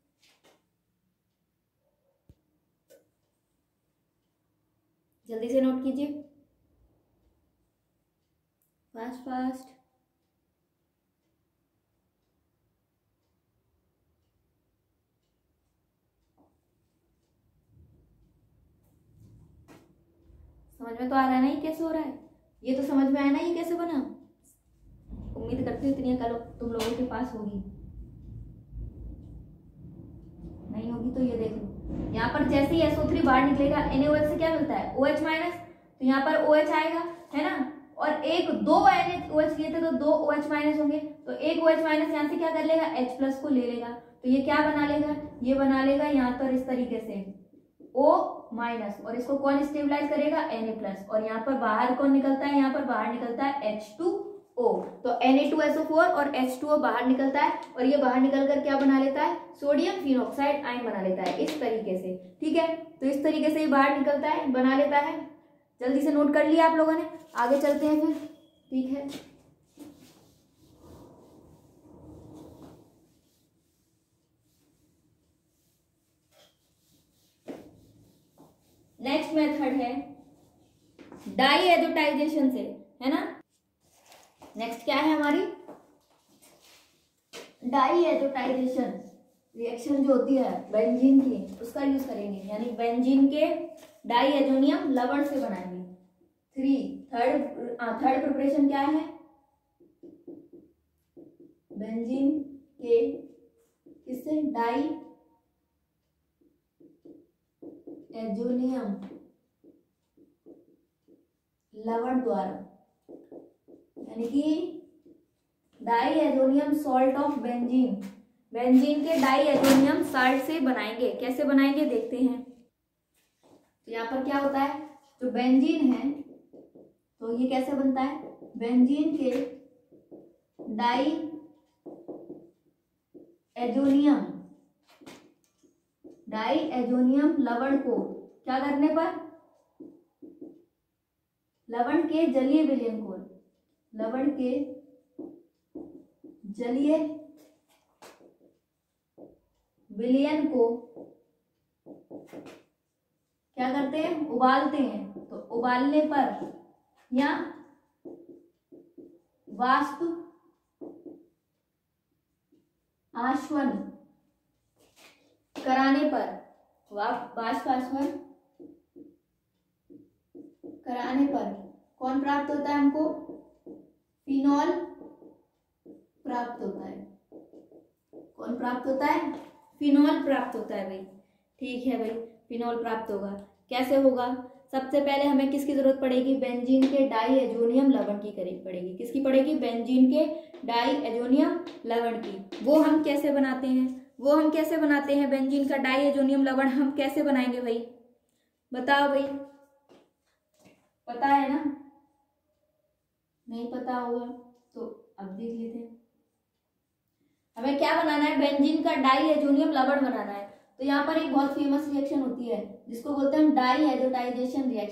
जल्दी से नोट कीजिए, फास्ट फास्ट। समझ में तो आ रहा है ना ये कैसे हो रहा है, ये तो समझ में आया ना ये कैसे बना। उम्मीद करती हूँ इतनी अकल तुम लोगों के पास होगी, नहीं होगी तो ये देख लो, यहाँ पर जैसे ही एस ओ थ्री बाहर निकलेगा एन ए ओ एच से क्या मिलता है, OH माइनस, तो यहाँ पर OH आएगा, है ना, और एक दो एन ओ एच लिए थे तो दो OH माइनस होंगे, तो एक OH माइनस यहाँ से क्या कर लेगा, H प्लस को ले लेगा, तो ये क्या बना लेगा, ये बना लेगा यहाँ पर इस तरीके से O माइनस, और इसको कौन स्टेबलाइज करेगा, Na प्लस, और यहाँ पर बाहर कौन निकलता है, यहाँ पर बाहर निकलता है एच टू ओ, तो N A two S O four और एच टू ओ बाहर निकलता है, और ये बाहर निकल कर क्या बना लेता है, सोडियम फिनोक्साइड आयन बना लेता है इस तरीके से। ठीक है, तो इस तरीके से ये बाहर निकलता है, बना लेता है। जल्दी से नोट कर लिया आप लोगों ने, आगे चलते हैं फिर। ठीक है, नेक्स्ट मेथड है डाई एजोटाइजेशन से, है ना। नेक्स्ट क्या है हमारी, डाई एजोटाइजेशन रिएक्शन जो होती है बेंजीन की, उसका यूज करेंगे, यानी बेंजीन के डाई एजोनियम लवण से बनाएंगे। थ्री थर्ड थर्ड प्रिपरेशन क्या है, बेंजीन के किससे, डाई एजोनियम लवण द्वारा, यानी कि diazonium salt of benzene, benzene के डाई एजोनियम सॉल्ट से बनाएंगे। कैसे बनाएंगे देखते हैं। तो यहाँ पर क्या होता है, जो बेंजीन है तो ये कैसे बनता है, बेंजीन के डाई एजोनियम डाई एजोनियम लवण को क्या करने पर, लवण के जलीय विलयन को, लवण के जलीय विलयन को क्या करते हैं, उबालते हैं। तो उबालने पर या वाष्प आश्वन कराने पर, वाष्प आश्वन कराने पर कौन प्राप्त होता है हमको, फिनॉल प्राप्त होता है। कौन प्राप्त होता है, फिनॉल प्राप्त होता है भाई। ठीक है भाई, फिनॉल प्राप्त होगा। कैसे होगा, सबसे पहले हमें किसकी जरूरत पड़ेगी, बेंजीन के डाई एजोनियम लवण की करी पड़ेगी। किसकी पड़ेगी, बेंजीन के डाई एजोनियम लवण की। वो हम कैसे बनाते हैं, वो हम कैसे बनाते हैं बेंजीन का डाई एजोनियम लवण हम कैसे बनाएंगे भाई, बताओ भाई, पता है ना, नहीं पता होगा तो अब देख लेते हैं। हमें क्या बनाना है, बेंजीन का डाई एजोनियम लवण बनाना है। तो यहाँ पर एक बहुत फेमस रिएक्शन होती है जिसको बोलते हैं हम डाई एजोटाइजेशन रिएक्शन।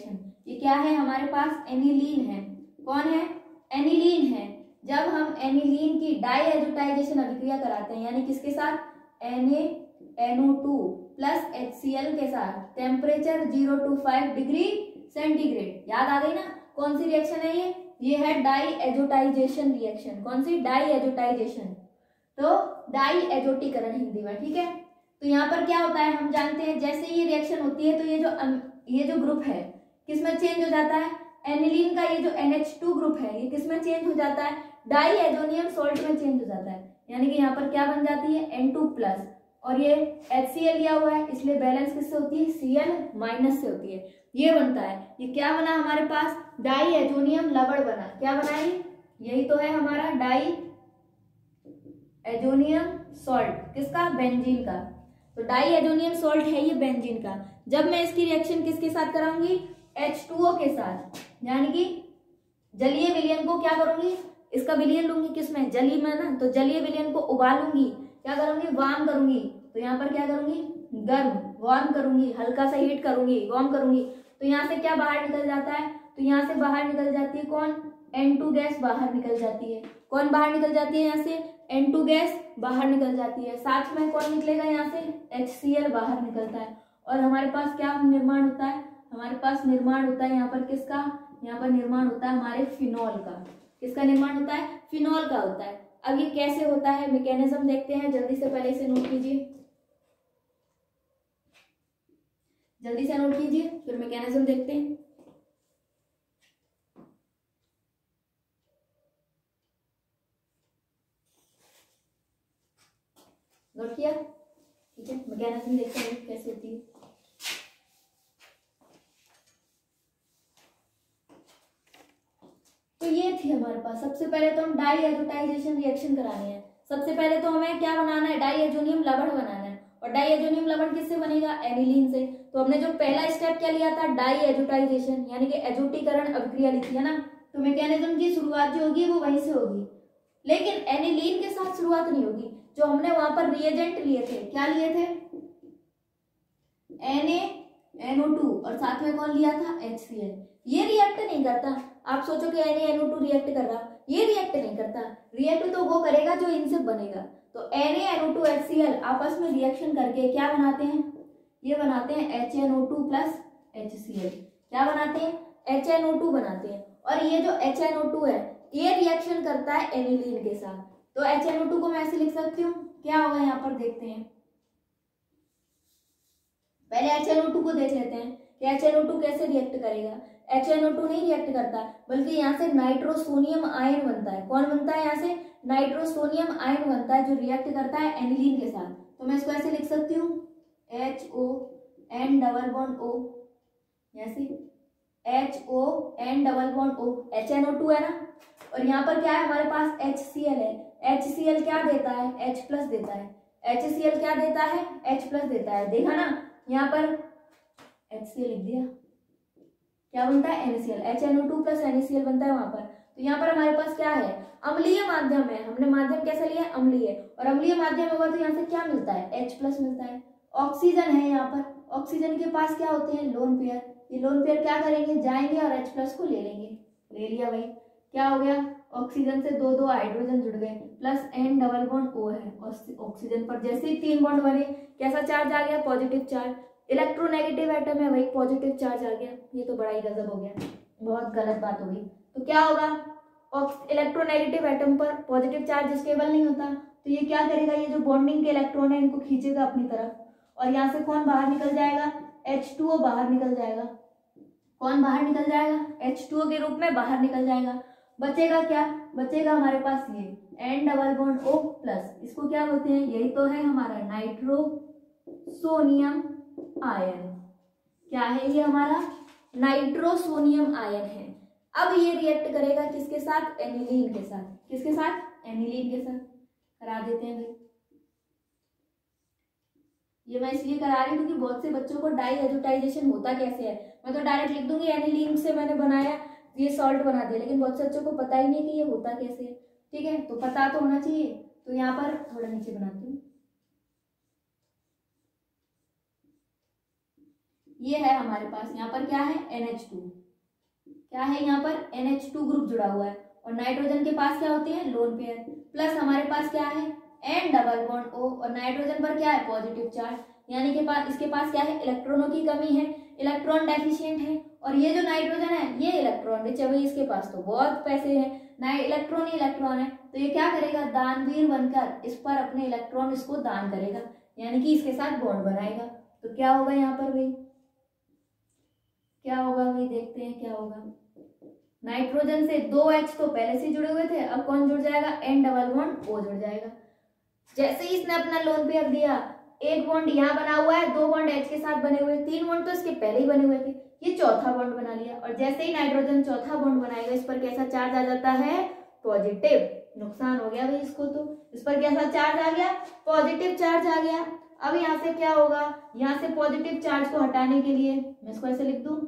ये क्या है हमारे पास, एनिलीन है। कौन है, एनिलीन है। जब हम एनिलीन की डाई एजोटाइजेशन अभिक्रिया कराते हैं, यानी किसके साथ, Na N O two plus H C L के साथ, temperature zero to five degree centigrade. याद आ गई ना, कौन सी रिएक्शन है ये ये है डाई एजोटाइजेशन रिएक्शन। कौन सी, डाई एजोटाइजेशन, तो डाई एजोटीकरण हिंदी में, ठीक है। तो यहाँ पर क्या होता है, हम जानते हैं जैसे ये रिएक्शन होती है तो ये जो ये जो ग्रुप है किसमें चेंज हो जाता है, एनिलीन का ये जो एन एच टू ग्रुप है ये किसमें चेंज हो जाता है, डाई एजोनियम सॉल्ट में चेंज हो जाता है। यानी कि यहाँ पर क्या बन जाती है, एन टू प्लस, और ये एच सी एल लिया हुआ है इसलिए बैलेंस किससे होती है, सी एल माइनस से होती है। ये बनता है, ये क्या बना हमारे पास, डाई एजोनियम लवण बना। क्या बना ये, यही तो है हमारा डाई एजोनियम सॉल्ट, किसका, बेंजीन का। तो डाई एजोनियम सॉल्ट है ये बेंजीन का। जब मैं इसकी रिएक्शन किसके साथ कराऊंगी, एच टू ओ के साथ, यानी कि जलीय विलयन को क्या करूंगी, इसका विलयन लूंगी किसमें, जली में ना, तो जलीय विलयन को उबालूंगी, क्या करूंगी, वार्म करूंगी। तो यहाँ पर क्या करूंगी, गर्म, वार्म करूंगी, हल्का सा हीट करूंगी, वार्म करूंगी। तो यहाँ से क्या बाहर निकल जाता है, तो यहाँ से बाहर निकल जाती है कौन, एन टू गैस बाहर निकल जाती है। कौन बाहर निकल जाती है, यहाँ से एन टू गैस बाहर निकल जाती है। साथ में कौन निकलेगा, यहाँ से एच सी एल बाहर निकलता है। और हमारे पास क्या निर्माण होता है, हमारे पास निर्माण होता है यहाँ पर किसका, यहाँ पर निर्माण होता है हमारे फिनॉल का। किसका निर्माण होता है, फिनॉल का होता है। अब ये कैसे होता है, मैकेनिज्म देखते हैं, जल्दी से पहले इसे नोट कीजिए, जल्दी से नोट कीजिए, फिर मैकेनिज्म देखते हैं। नोट किया, ठीक है। मैकेनिज्म देखते हैं कैसे होती है। तो ये थी हमारे पास, सबसे पहले तो हम डाई एजोटाइजेशन रिएक्शन कराने हैं। सबसे पहले तो हमें क्या बनाना है, डाई एजोनियम लवण बनाना है। और डाई एजोनियम लवण किससे बनेगा, एनिलीन से। तो हमने जो पहला स्टेप क्या लिया था, डाई एजोटाइजेशन, यानी कि एजोटीकरण अभिक्रिया लिखी है ना। तो मैकेनिज्म की शुरुआत जो होगी वो वहीं से होगी, लेकिन एनिलीन के साथ शुरुआत नहीं होगी। जो हमने वहां पर रिएजेंट लिए थे, क्या लिए थे, Na एन ओ टू और साथ में कौन लिया था, एच सी एल। ये रिएक्ट नहीं करता। आप सोचो कि Na N O two react कर रहा, ये रिएक्ट नहीं करता। रिएक्ट तो वो करेगा जो इनसे बनेगा। तो Na N O two H C L आपस में रिएक्शन करके क्या बनाते हैं, ये बनाते हैं H N O two plus H C L. क्या बनाते हैं, एच एन ओ टू बनाते हैं। और ये जो एच एन ओ टू है ये रिएक्शन करता है एनिलीन के साथ। तो एच एन ओ टू को मैं ऐसे लिख सकती हूँ, क्या होगा यहाँ पर देखते हैं। पहले एच एन ओ टू को देख लेते हैं कि एच एन ओ टू कैसे रिएक्ट करेगा। एच एन ओ टू नहीं रिएक्ट करता, बल्कि यहाँ से नाइट्रोसोनियम आयन बनता है। कौन बनता है, यहाँ से नाइट्रोसोनियम आयन बनता है जो रिएक्ट करता है एनिलीन के साथ। तो मैं इसको ऐसे लिख सकती हूँ, H O N double bond O, ऐसे H O N double bond O, H N O two है ना। और यहाँ पर क्या है हमारे पास, एच सी एल है। एच सी एल क्या देता है, H प्लस देता है। एच सी एल क्या देता है, H प्लस देता है। देखा ना, यहाँ पर एच सी एल लिख दिया, क्या बनता है, N C L. H N O two plus N C L बनता है वहां पर। तो यहाँ पर हमारे पास क्या है, अम्लीय माध्यम है। हमने माध्यम कैसे लिया, अम्लीय। और अम्लीय माध्यम होगा तो यहाँ से क्या मिलता है, H प्लस मिलता है। ऑक्सीजन है यहाँ पर, ऑक्सीजन के पास क्या होते हैं, लोन पेयर। ये लोन पेयर क्या करेंगे, जाएंगे और H प्लस को ले लेंगे। ले लिया भाई, क्या हो गया, ऑक्सीजन से दो दो हाइड्रोजन जुड़ गए, plus N double bond O है। ऑक्सीजन पर जैसे ही तीन बॉन्ड बने, कैसा चार्ज आ गया, पॉजिटिव चार्ज। इलेक्ट्रोनेगेटिव एटम है भाई, पॉजिटिव चार्ज आ गया। ये तो बड़ा ही गजब हो गया, बहुत गलत बात हो गई। तो क्या होगा, इलेक्ट्रोनेगेटिव एटम पर पॉजिटिव चार्ज स्टेबल नहीं होता, तो ये क्या करेगा, ये जो बॉन्डिंग के इलेक्ट्रॉन है इनको खींचेगा अपनी तरफ। और यहाँ से कौन बाहर निकल जाएगा, एच टू ओ बाहर निकल जाएगा। कौन बाहर निकल जाएगा, एच टू ओ के रूप में बाहर निकल जाएगा। बचेगा क्या, बचेगा हमारे पास ये N double bond O plus. इसको क्या बोलते हैं, यही तो है हमारा नाइट्रोसोनियम आयन। क्या है ये हमारा, नाइट्रोसोनियम आयन है। अब ये रिएक्ट करेगा किसके साथ, एनिलीन के साथ। किसके साथ, एनिलीन के साथ। करा देते हैं भाई, ये मैं इसलिए करा रही हूँ क्योंकि बहुत से बच्चों को डाई एजोटाइजेशन होता कैसे है। मैं तो डायरेक्ट लिख दूंगी एनिलीन से मैंने बनाया, ये सॉल्ट बना दिया, लेकिन बहुत से बच्चों को पता ही नहीं कि ये होता कैसे है। ठीक है, तो पता तो होना चाहिए। तो यहाँ पर थोड़ा नीचे बनाती हूँ, ये है हमारे पास यहाँ पर क्या है, एन एच टू। क्या है यहाँ पर एन एच टू ग्रुप जुड़ा हुआ है और नाइट्रोजन के पास क्या होती है लोन पेयर, प्लस हमारे पास क्या है एन डबल बॉन्ड ओ और नाइट्रोजन पर क्या है पॉजिटिव चार्ज, यानी कि पास इसके पास क्या है इलेक्ट्रॉनों की कमी है, इलेक्ट्रॉन डेफिशिएंट है। और ये जो नाइट्रोजन है ये इलेक्ट्रॉन रिच है भाई, इसके पास तो बहुत पैसे हैं, ना इलेक्ट्रॉन ही इलेक्ट्रॉन है, तो ये क्या करेगा दानवीर बनकर इस पर अपने इलेक्ट्रॉन इसको दान करेगा, यानी कि इसके साथ बॉन्ड बनाएगा। तो क्या होगा यहाँ पर भाई, क्या होगा भाई देखते हैं क्या होगा। नाइट्रोजन से दो एच तो पहले से जुड़े हुए थे, अब कौन जुड़ जाएगा एन डबल बॉन्ड ओ जुड़ जाएगा। जैसे ही इसने अपना लोन पेयर दिया, एक बॉन्ड यहाँ बना हुआ है, दो बॉन्ड एच के साथ बने हुए, तीन बॉन्ड तो इसके पहले ही बने हुए थे, ये चौथा बॉन्ड बना लिया। और जैसे ही नाइट्रोजन चौथा बॉन्ड बनाएगा इस पर कैसा चार्ज आ जाता है पॉजिटिव, नुकसान हो गया भाई इसको, तो इस पर कैसा चार्ज आ गया पॉजिटिव चार्ज आ गया। अब यहाँ से क्या होगा, यहाँ से पॉजिटिव चार्ज को हटाने के लिए मैं इसको ऐसे लिख दूं,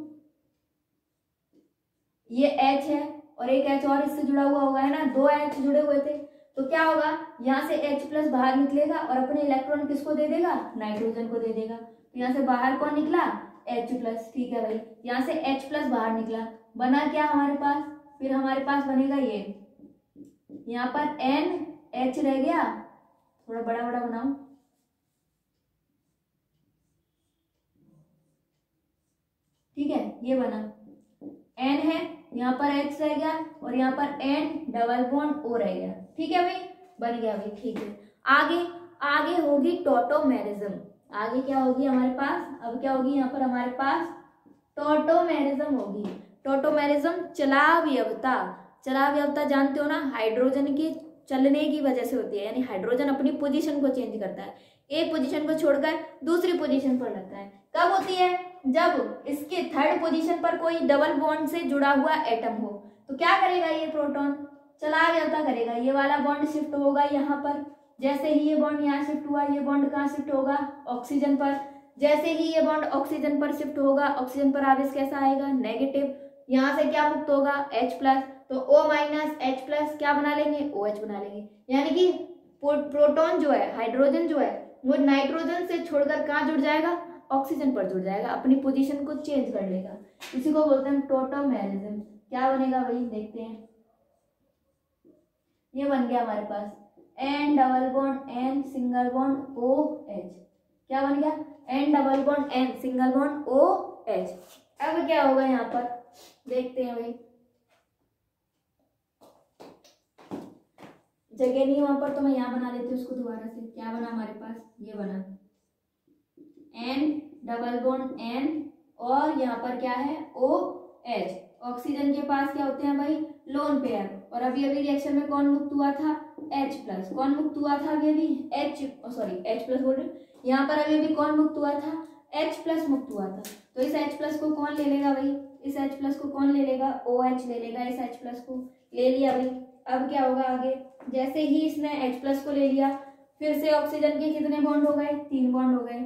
ये H है और एक H और इससे जुड़ा हुआ होगा है ना, दो H जुड़े हुए थे, तो क्या होगा यहाँ से H प्लस बाहर निकलेगा और अपने इलेक्ट्रॉन किसको दे देगा नाइट्रोजन को दे देगा। तो यहाँ से बाहर कौन निकला H प्लस, ठीक है भाई, यहाँ से H प्लस बाहर निकला, बना क्या हमारे पास, फिर हमारे पास बनेगा ये, यहाँ पर N H रह गया, थोड़ा बड़ा बड़ा बनाओ, ठीक है, ये बना N है, यहाँ पर H रह गया और यहाँ पर N डबल बॉन्ड O रह गया, ठीक है भाई, बन गया भाई, ठीक है। आगे आगे होगी टॉटोमेरिज्म, आगे क्या होगी हमारे पास, अब क्या होगी यहाँ पर हमारे पास टॉटोमेरिज्म होगी। टॉटोमेरिज्म चलावयवता, चलावयवता जानते हो ना, हाइड्रोजन की चलने की वजह से होती है, यानी हाइड्रोजन अपनी पोजीशन को चेंज करता है, एक पोजीशन को छोड़कर दूसरी पोजीशन पर लगता है। कब होती है, जब इसके थर्ड पोजीशन पर कोई डबल बॉन्ड से जुड़ा हुआ एटम हो, तो क्या करेगा ये प्रोटॉन चलावयवता करेगा, ये वाला बॉन्ड शिफ्ट होगा यहाँ पर, जैसे ही ये बॉन्ड यहाँ शिफ्ट हुआ ये बॉन्ड कहाँ शिफ्ट होगा ऑक्सीजन पर, जैसे ही ये बॉन्ड ऑक्सीजन पर शिफ्ट होगा ऑक्सीजन पर आवेश कैसा आएगा नेगेटिव, यहाँ से क्या मुक्त होगा H प्लस, तो O माइनस H प्लस क्या बना लेंगे OH बना लेंगे, यानी कि प्रोटॉन जो है हाइड्रोजन जो है वो नाइट्रोजन से छोड़कर कहाँ जुड़ जाएगा ऑक्सीजन पर जुड़ जाएगा, अपनी पोजीशन को चेंज कर लेगा, इसी को बोलते हैं टॉटोमेरिज्म। क्या बनेगा भाई देखते हैं, ये बन गया हमारे पास N double bond N single bond O H, क्या बन गया N double bond N single bond O H। अब क्या होगा यहाँ पर देखते हैं भाई, जगह नहीं वहां पर तो मैं यहाँ बना लेती हूँ उसको दोबारा से, क्या बना हमारे पास ये बना N डबल बॉन्ड N और यहाँ पर क्या है O H, ऑक्सीजन के पास क्या होते हैं भाई लोन पेयर, और अभी अभी रिएक्शन में कौन मुक्त हुआ था H प्लस, कौन मुक्त हुआ था अभी अभी H सॉरी H प्लस बोल रहे, यहाँ पर अभी अभी कौन मुक्त हुआ था H प्लस मुक्त हुआ था, तो इस H प्लस को कौन ले लेगा भाई, इस H प्लस को कौन ले लेगा OH ले लेगा, इस H प्लस को ले लिया भाई। अब क्या होगा आगे, जैसे ही इसने H प्लस को ले लिया फिर से ऑक्सीजन के कितने बॉन्ड हो गए तीन बॉन्ड हो गए,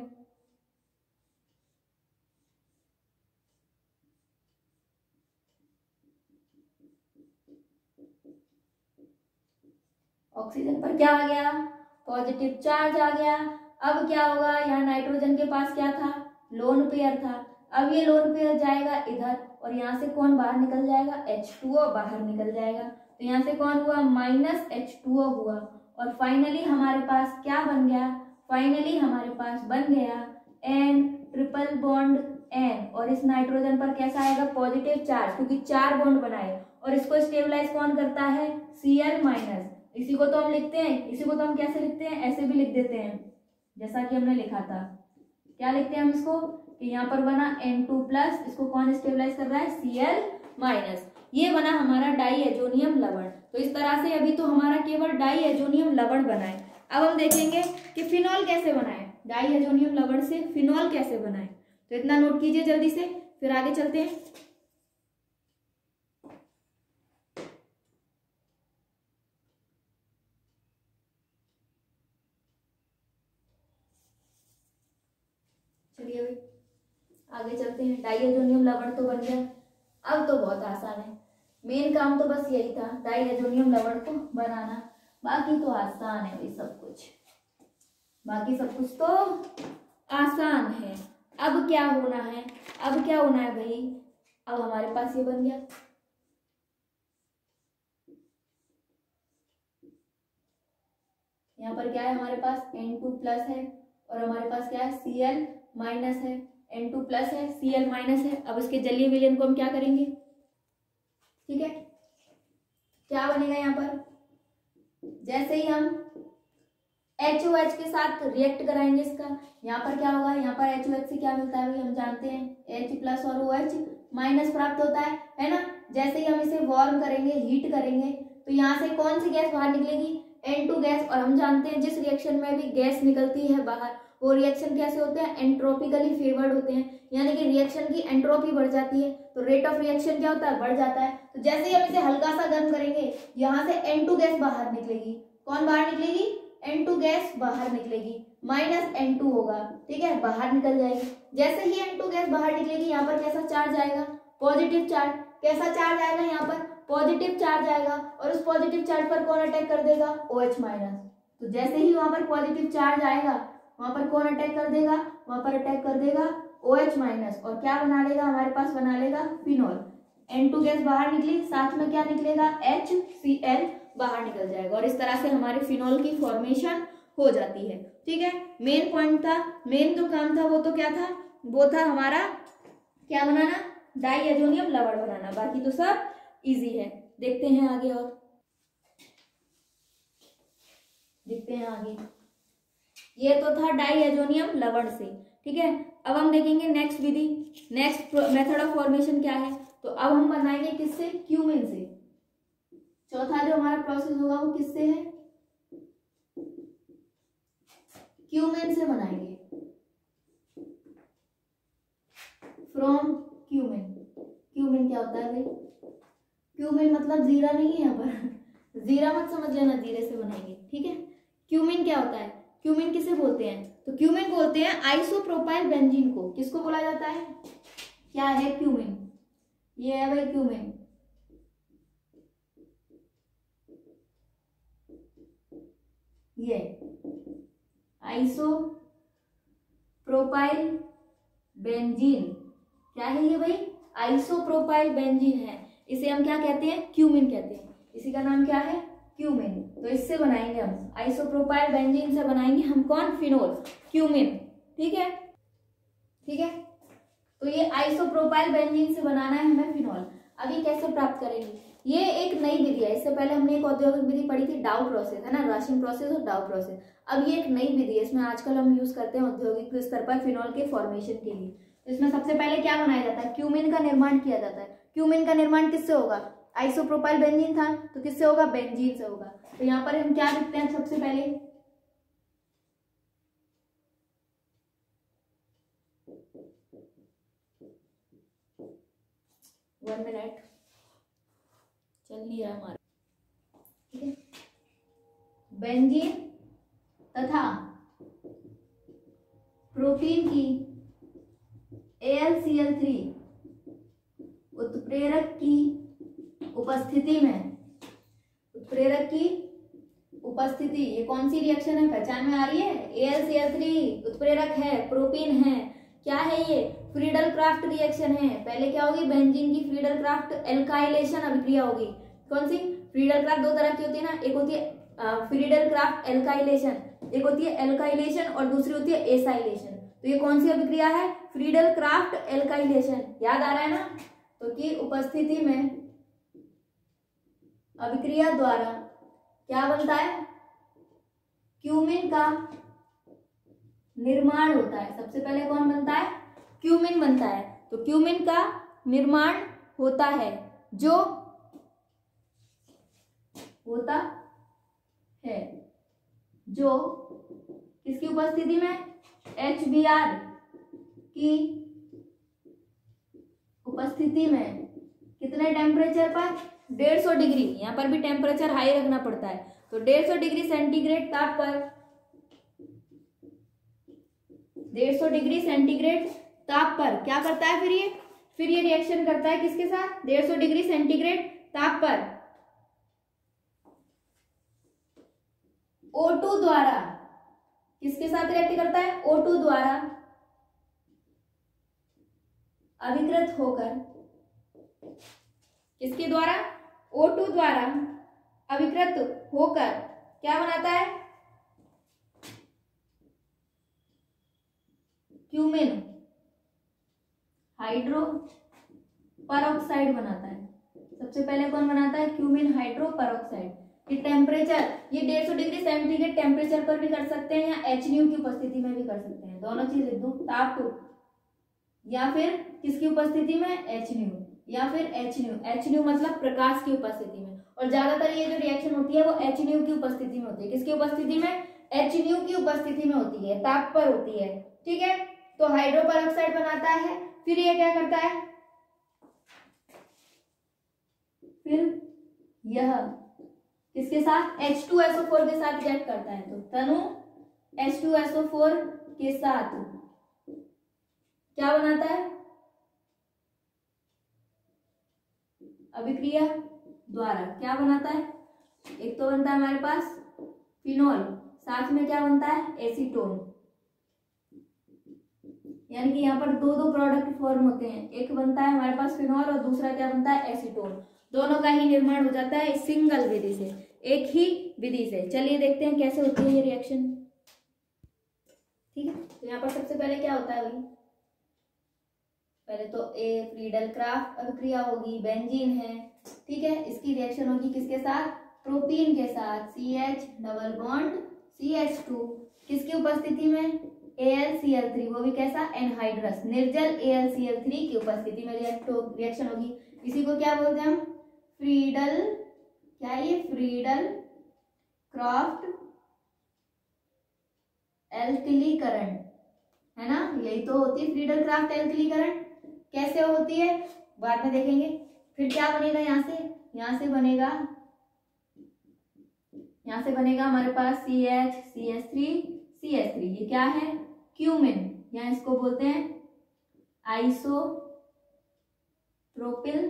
ऑक्सीजन पर क्या आ गया पॉजिटिव चार्ज आ गया। अब क्या होगा, यहाँ नाइट्रोजन के पास क्या था लोन पेयर था, अब ये लोन पेयर जाएगा इधर और यहाँ से कौन बाहर निकल जाएगा एच टू ओ बाहर निकल जाएगा, तो यहाँ से कौन हुआ माइनस एच टू ओ हुआ और फाइनली हमारे पास क्या बन गया, फाइनली हमारे पास बन गया एन ट्रिपल बॉन्ड एन, और इस नाइट्रोजन पर कैसा आएगा पॉजिटिव चार्ज, क्योंकि चार बॉन्ड बनाए और इसको स्टेबलाइज कौन करता है सी एल माइनस, इसी को तो हम लिखते हैं, इसी को तो हम कैसे लिखते हैं ऐसे भी लिख देते हैं जैसा कि हमने लिखा था, क्या लिखते हैं हम इसको कि यहाँ पर बना एन टू प्लस, इसको कौन स्टेबलाइज कर रहा है सी एल माइनस, ये बना हमारा डाई एजोनियम लवण। तो इस तरह से अभी तो हमारा केवल डाई एजोनियम लवण बना है, अब हम देखेंगे कि फिनॉल कैसे बनाए, डाई एजोनियम लवण से फिनॉल कैसे बनाए, तो इतना नोट कीजिए जल्दी से, फिर आगे चलते हैं। चलिए भाई आगे चलते हैं, डाइएजोनियम लवण तो बन गया, अब तो बहुत आसान है, मेन काम तो बस यही था डाइएजोनियम लवण को बनाना, बाकी तो आसान है भाई सब कुछ, बाकी सब कुछ तो आसान है। अब क्या होना है, अब क्या होना है भाई, अब हमारे पास ये बन गया, यहाँ पर क्या है हमारे पास एन टू प्लस है और हमारे पास क्या है सी एल माइनस है, एन टू प्लस है सी एल माइनस है। अब इसके जलीय विलयन को हम क्या करेंगे, ठीक है, क्या बनेगा यहाँ पर, जैसे ही हम एच ओ एच के साथ रिएक्ट कराएंगे इसका, यहाँ पर क्या होगा, यहाँ पर एच ओ एच से क्या मिलता है भाई हम जानते हैं H प्लस और ओ एच माइनस प्राप्त होता है, है ना। जैसे ही हम इसे वार्म करेंगे, हीट करेंगे, तो यहाँ से कौन सी गैस बाहर निकलेगी, एन टू गैस। और हम जानते हैं जिस रिएक्शन में भी गैस निकलती है बाहर, वो रिएक्शन कैसे होते हैं, एंट्रोपिकली फेवर्ड होते हैं, यानी कि रिएक्शन की एंट्रोपी बढ़ जाती है, तो रेट ऑफ रिएक्शन क्या होता है, बढ़ जाता है। तो जैसे ही हम इसे हल्का सा गर्म करेंगे, यहाँ से एन टू गैस बाहर निकलेगी। कौन बाहर निकलेगी, एन टू गैस बाहर निकलेगी, माइनस एन टू होगा, ठीक है, बाहर निकल जाएगी। जैसे ही एन टू गैस बाहर निकलेगी, यहाँ पर कैसा चार्ज आएगा, पॉजिटिव चार्ज। कैसा चार्ज आएगा, यहाँ पर पॉजिटिव चार्ज आएगा, और उस पॉजिटिव चार्ज पर कौन अटैक कर देगा, OH माइनस। तो जैसे ही वहां पर पॉजिटिव चार्ज आएगा, वहां पर कौन अटैक कर देगा, वहां पर अटैक कर देगा OH माइनस, और क्या बना लेगा, हमारे पास बना लेगा फिनॉल। एन टू गैस बाहर निकली, साथ में क्या निकलेगा, एच सी एल बाहर निकल जाएगा, और इस तरह से हमारे फिनॉल की फॉर्मेशन हो जाती है, ठीक है। मेन पॉइंट था, मेन जो काम था वो तो क्या था, वो था हमारा क्या बनाना, डाइएजोनियम लवण बनाना। बाकी तो सब इजी है। देखते हैं आगे, और देखते हैं आगे। ये तो था डाइएजोनियम लवण से, ठीक है। अब हम देखेंगे नेक्स्ट विधि, नेक्स्ट मेथड ऑफ फॉर्मेशन क्या है। तो अब हम बनाएंगे किससे, क्यूमिन से। चौथा जो हमारा प्रोसेस होगा वो किससे है, क्यूमिन से बनाएंगे, फ्रॉम क्यूमिन। क्यूमिन क्या होता है भाई, क्यूमिन मतलब जीरा नहीं है यहाँ पर, जीरा मत समझ लेना, जीरे से बनाएंगे, ठीक है। क्यूमिन क्या होता है, क्यूमिन किसे बोलते हैं, तो क्यूमिन बोलते हैं आइसोप्रोपाइल बेंजीन को। किसको बोला जाता है, क्या है क्यूमिन, ये है भाई क्यूमिन। ये आइसोप्रोपाइल बेंजीन, क्या है ये भाई, आइसोप्रोपाइल बेंजीन है। इसे हम क्या कहते हैं, क्यूमिन कहते हैं। इसी का नाम क्या है, क्यूमिन। तो इससे बनाएंगे हम, आइसोप्रोपाइल बेंजीन से बनाएंगे हम कौन, फिनोल, क्यूमिन, ठीक है, ठीक है। तो ये आइसोप्रोपाइल बेंजीन से बनाना है हमें फिनोल। अभी कैसे प्राप्त करेंगे, ये एक नई विधि है। इससे पहले हमने एक औद्योगिक विधि पढ़ी थी, डाउ प्रोसेस, है ना, राशिंग प्रोसेस और डाउ प्रोसेस। अब ये एक नई विधि है, इसमें आजकल हम यूज करते हैं औद्योगिक स्तर पर फिनोल के फॉर्मेशन के लिए। इसमें सबसे पहले क्या बनाया जाता है, क्यूमिन का निर्माण किया जाता है। क्यूमिन का निर्माण किससे होगा, आइसोप्रोपाइल बेंजीन था तो किससे होगा, बेंजीन से होगा। तो यहाँ पर हम क्या लिखते हैं सबसे पहले, वन मिनट चल नहीं रहा हमारा, ठीक है। बेंजीन तथा प्रोटीन की A L C L three उत्प्रेरक की उपस्थिति में, उत्प्रेरक की उपस्थिति, ये कौन सी रिएक्शन है, पहचान में आ रही है, A L C L three उत्प्रेरक है, प्रोटीन है, क्या है ये, फ्रीडल क्राफ्ट रिएक्शन है। पहले क्या होगी, बेंजीन की फ्रीडल क्राफ्ट एल्काइलेशन अभिक्रिया होगी। कौन सी, फ्रीडल क्राफ्ट दो तरह की होती है ना, एक होती है फ्रीडल क्राफ्ट एल्काइलेशन, एक होती है एल्काइलेशन और दूसरी होती है एसाइलेशन। तो ये कौन सी अभिक्रिया है, फ्रीडल क्राफ्ट एल्काइलेशन, याद आ रहा है ना। तो की उपस्थिति में अभिक्रिया द्वारा क्या बनता है, क्यूमिन का निर्माण होता है। सबसे पहले कौन बनता है, क्यूमिन बनता है। तो क्यूमिन का निर्माण होता है, जो होता है जो किसकी उपस्थिति में, एच बी आर की उपस्थिति में, कितने टेम्परेचर पर, डेढ़ सौ डिग्री, यहाँ पर भी टेम्परेचर हाई रखना पड़ता है। तो डेढ़ सौ डिग्री सेंटीग्रेड ताप पर, डेढ़ सौ डिग्री सेंटीग्रेड ताप पर क्या करता है फिर ये फिर ये रिएक्शन करता है किसके साथ, डेढ़ सौ डिग्री सेंटीग्रेड ताप पर ओ टू द्वारा, किसके साथ रिएक्ट करता है, ओ टू द्वारा अभिकृत होकर किसके द्वारा, ओ टू द्वारा अभिकृत होकर क्या बनाता है, क्यूमेन हाइड्रो परऑक्साइड बनाता है। सबसे पहले कौन बनाता है, क्यूमेन हाइड्रो परऑक्साइड। ये टेम्परेचर, ये डेढ़ सौ डिग्री सेंटीग्रेड टेम्परेचर पर भी कर सकते हैं या एच न्यू की उपस्थिति में भी कर सकते हैं, दोनों चीज लिख दूं, ताप या फिर किसकी उपस्थिति में, एच न्यू, या फिर एच न्यू, एच न्यू मतलब प्रकाश की उपस्थिति में। और ज्यादातर ये जो रिएक्शन होती है वो एच न्यू की उपस्थिति में होती है। किसकी उपस्थिति में, एच न्यू की उपस्थिति में होती है, ताप पर होती है। ठीक है, तो हाइड्रो परऑक्साइड बनाता है। फिर ये क्या करता है, फिर यह किसके साथ, H two S O four के साथ रिएक्ट करता है। तो तनु H two S O four के साथ क्या बनाता है, अभिक्रिया द्वारा क्या बनाता है, एक तो बनता है हमारे पास फिनॉल, साथ में क्या बनता है, एसीटोन। यानी कि यहाँ पर दो दो प्रोडक्ट फॉर्म होते हैं, एक बनता है हमारे पास फिनॉल और दूसरा क्या बनता है, एसीटोन। दोनों का ही निर्माण हो जाता है सिंगल विधि से, एक ही विधि से। चलिए देखते हैं कैसे होती है ये रिएक्शन। ठीक है, तो यहाँ पर सबसे पहले क्या होता है भाई, पहले तो ए फ्रीडल क्राफ्ट अभिक्रिया होगी, बेंजीन है। ठीक है, इसकी रिएक्शन होगी किसके साथ, प्रोपीन के साथ, C H double bond C H two, किसकी उपस्थिति में, A L C L three, वो भी कैसा, एनहाइड्रस निर्जल A L C L three की उपस्थिति में रिएक्शन होगी। इसी को क्या बोलते हैं हम, फ्रीडल, क्या ये, फ्रीडल क्राफ्ट एल्किलीकरण, है ना, यही तो होती है फ्रीडल क्राफ्ट एल्किलीकरण। कैसे होती है बाद में देखेंगे। फिर क्या बनेगा, यहाँ से यहाँ से बनेगा यहाँ से बनेगा हमारे पास C H C H three C H three, ये क्या है, क्यूमेन, या इसको बोलते हैं isopropyl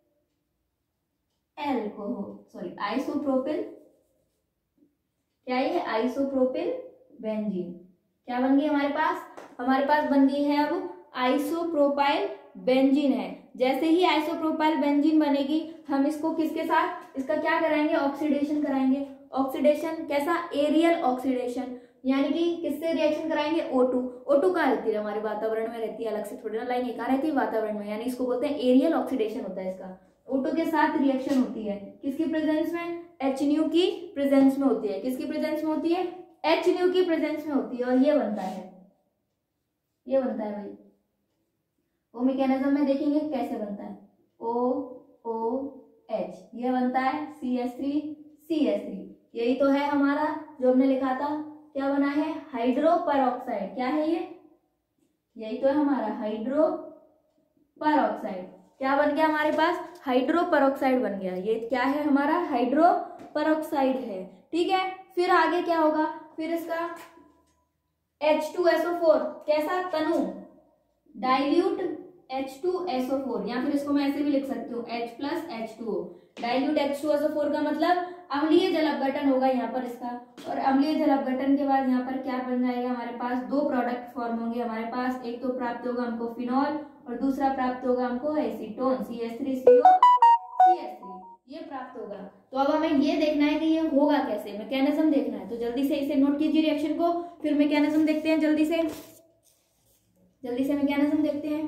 alcohol, sorry isopropyl, क्या ये, आइसोप्रोपिल बेंजीन। क्या बन गई हमारे पास, हमारे पास बन गई है अब आइसोप्रोपाइल बेंजीन है। जैसे ही आइसोप्रोपाइल बेंजीन बनेगी, हम इसको किसके साथ, इसका क्या कराएंगे, ऑक्सीडेशन कराएंगे। ऑक्सीडेशन कैसा, एरियल ऑक्सीडेशन, यानी कि किससे रिएक्शन कराएंगे, ओ टू। ओ टू कहाँ रहती है, हमारे वातावरण में रहती है, अलग से थोड़ी ना लाएंगे, कहाँ रहती है, वातावरण में, यानी इसको बोलते हैं एरियल ऑक्सीडेशन होता है इसका। ओ टू के साथ रिएक्शन होती है, किसकी प्रेजेंस में, एच न्यू की प्रेजेंस में होती है। किसकी प्रेजेंस में होती है, एच न्यू की प्रेजेंस में होती है, और ये बनता है, ये बनता है भाई, वो मैकेनिज्म में देखेंगे कैसे बनता है, ओ ओ एच, ये बनता है C H three C H three, यही तो है हमारा जो हमने लिखा था, क्या बना है, हाइड्रो परऑक्साइड। क्या है ये, यही तो है हमारा हाइड्रो परऑक्साइड। क्या बन गया हमारे पास, हाइड्रो परऑक्साइड बन गया। ये क्या है हमारा, हाइड्रो परऑक्साइड है। ठीक है, फिर आगे क्या होगा, फिर इसका H two S O four कैसा, तनु dilute H two S O four, या फिर इसको मैं ऐसे भी लिख सकती हूँ H plus H two O. Dilute H two S O four का मतलब अम्लीय जल अपघटन होगा यहाँ पर इसका, और अम्लीय जल अपघटन के बाद यहाँ पर क्या बन जाएगा, हमारे पास दो प्रोडक्ट फॉर्म होंगे हमारे पास, एक तो प्राप्त होगा हमको फिनॉल और दूसरा प्राप्त होगा हमको acetone, C H three C O C H three, ये प्राप्त होगा। तो अब हमें ये देखना है कि ये होगा कैसे, मैकेनिज्म देखना है। तो जल्दी से इसे नोट कीजिए रिएक्शन को, फिर मैकेनिज्म देखते हैं, जल्दी से जल्दी से मैकेनिज्म देखते हैं।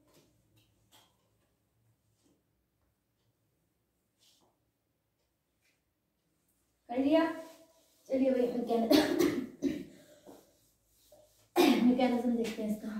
कर लिया, चलिए भाई मैकेनिज्म मैकेनिज्म देखते हैं इसका।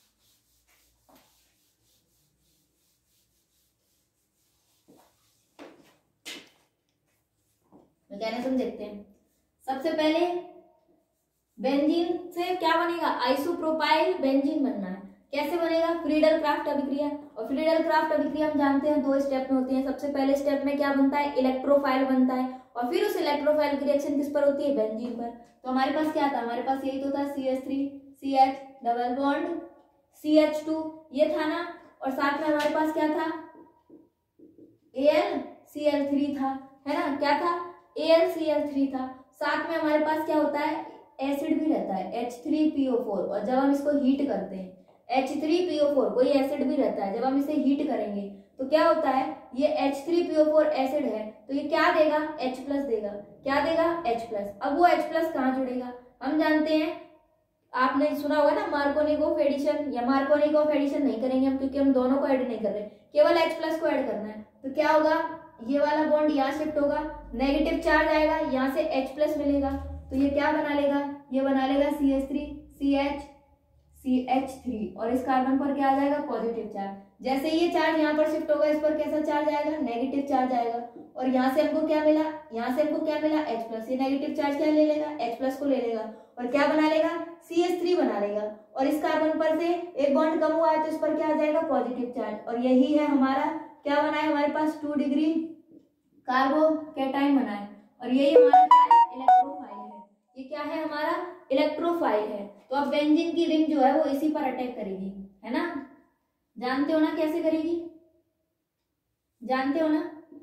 मैकेनिज्म देखते हैं। सबसे पहले बेंजीन से क्या बनेगा, आइसोप्रोपाइल बेंजीन बनना है। कैसे बनेगा, फ्रीडल क्राफ्ट अभिक्रिया, और फ्रीडल क्राफ्ट अभिक्रिया हम जानते हैं दो स्टेप में होती है। सबसे पहले स्टेप में क्या बनता है, इलेक्ट्रोफाइल बनता है, और फिर उस इलेक्ट्रोफाइल की रिएक्शन किस पर होती है, बेंजीन पर। तो हमारे पास क्या था, हमारे पास यही तो था C H three C H double bond C H two, ये था ना, और साथ में हमारे पास क्या था, A L C L three था, है ना, क्या था, A L C L three था। साथ में हमारे पास क्या होता है, एसिड भी रहता है H three P O four, और जब हम इसको हीट करते हैं H three P O four कोई एसिड भी रहता है, जब हम इसे हीट करेंगे तो क्या होता है, ये H three P O four acid है तो ये क्या देगा, H प्लस देगा। क्या देगा, H प्लस। अब वो H प्लस कहाँ जुड़ेगा, हम जानते हैं, आपने सुना होगा ना मार्कोनिकोव एडिशन, या मार्कोनिकोव एडिशन नहीं करेंगे हम क्योंकि हम दोनों को ऐड नहीं कर रहे, केवल H प्लस को ऐड करना है। तो क्या होगा, ये वाला बॉन्ड यहाँ शिफ्ट होगा, नेगेटिव चार्ज आएगा, यहाँ से H प्लस मिलेगा तो ये क्या बना लेगा, ये बना लेगा C H three C H C H three और इस कार्बन पर क्या आ जाएगा, पॉजिटिव चार्ज। जैसे ये चार्ज यहाँ पर शिफ्ट होगा, इस पर कैसा चार्ज आएगा, नेगेटिव चार्ज आएगा। और यहाँ से हमको क्या मिला, यहाँ से हमको क्या मिला, H प्लस। ये नेगेटिव चार्ज क्या ले लेगा, H प्लस को ले लेगा और क्या बना लेगा, सी एच थ्री बना लेगा। और इस कार्बन पर से एक बॉन्ड कम हुआ है तो इस पर क्या आ जाएगा, पॉजिटिव चार्ज। और यही है हमारा क्या बना है, हमारे पास टू डिग्री कार्बोकैटायन बना है। और यही हमारा क्या है, इलेक्ट्रोफाइल है। ये क्या है, हमारा इलेक्ट्रोफाइल है। तो अब बेंजीन की रिंग जो है वो इसी पर अटैक करेगी, है ना। जानते हो ना कैसे करेगी, जानते हो ना,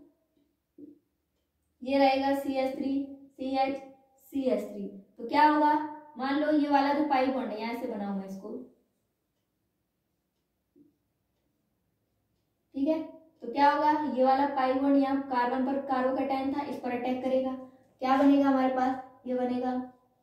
ये रहेगा C H three C H C H three. तो क्या होगा, मान लो ये वाला जो पाई बॉन्ड है यहाँ से बना हुआ है इसको, ठीक है। तो क्या होगा, ये वाला पाई बॉन्ड यहाँ कार्बन पर कार्बोकैटायन था, इस पर अटैक करेगा, क्या बनेगा हमारे पास, ये बनेगा,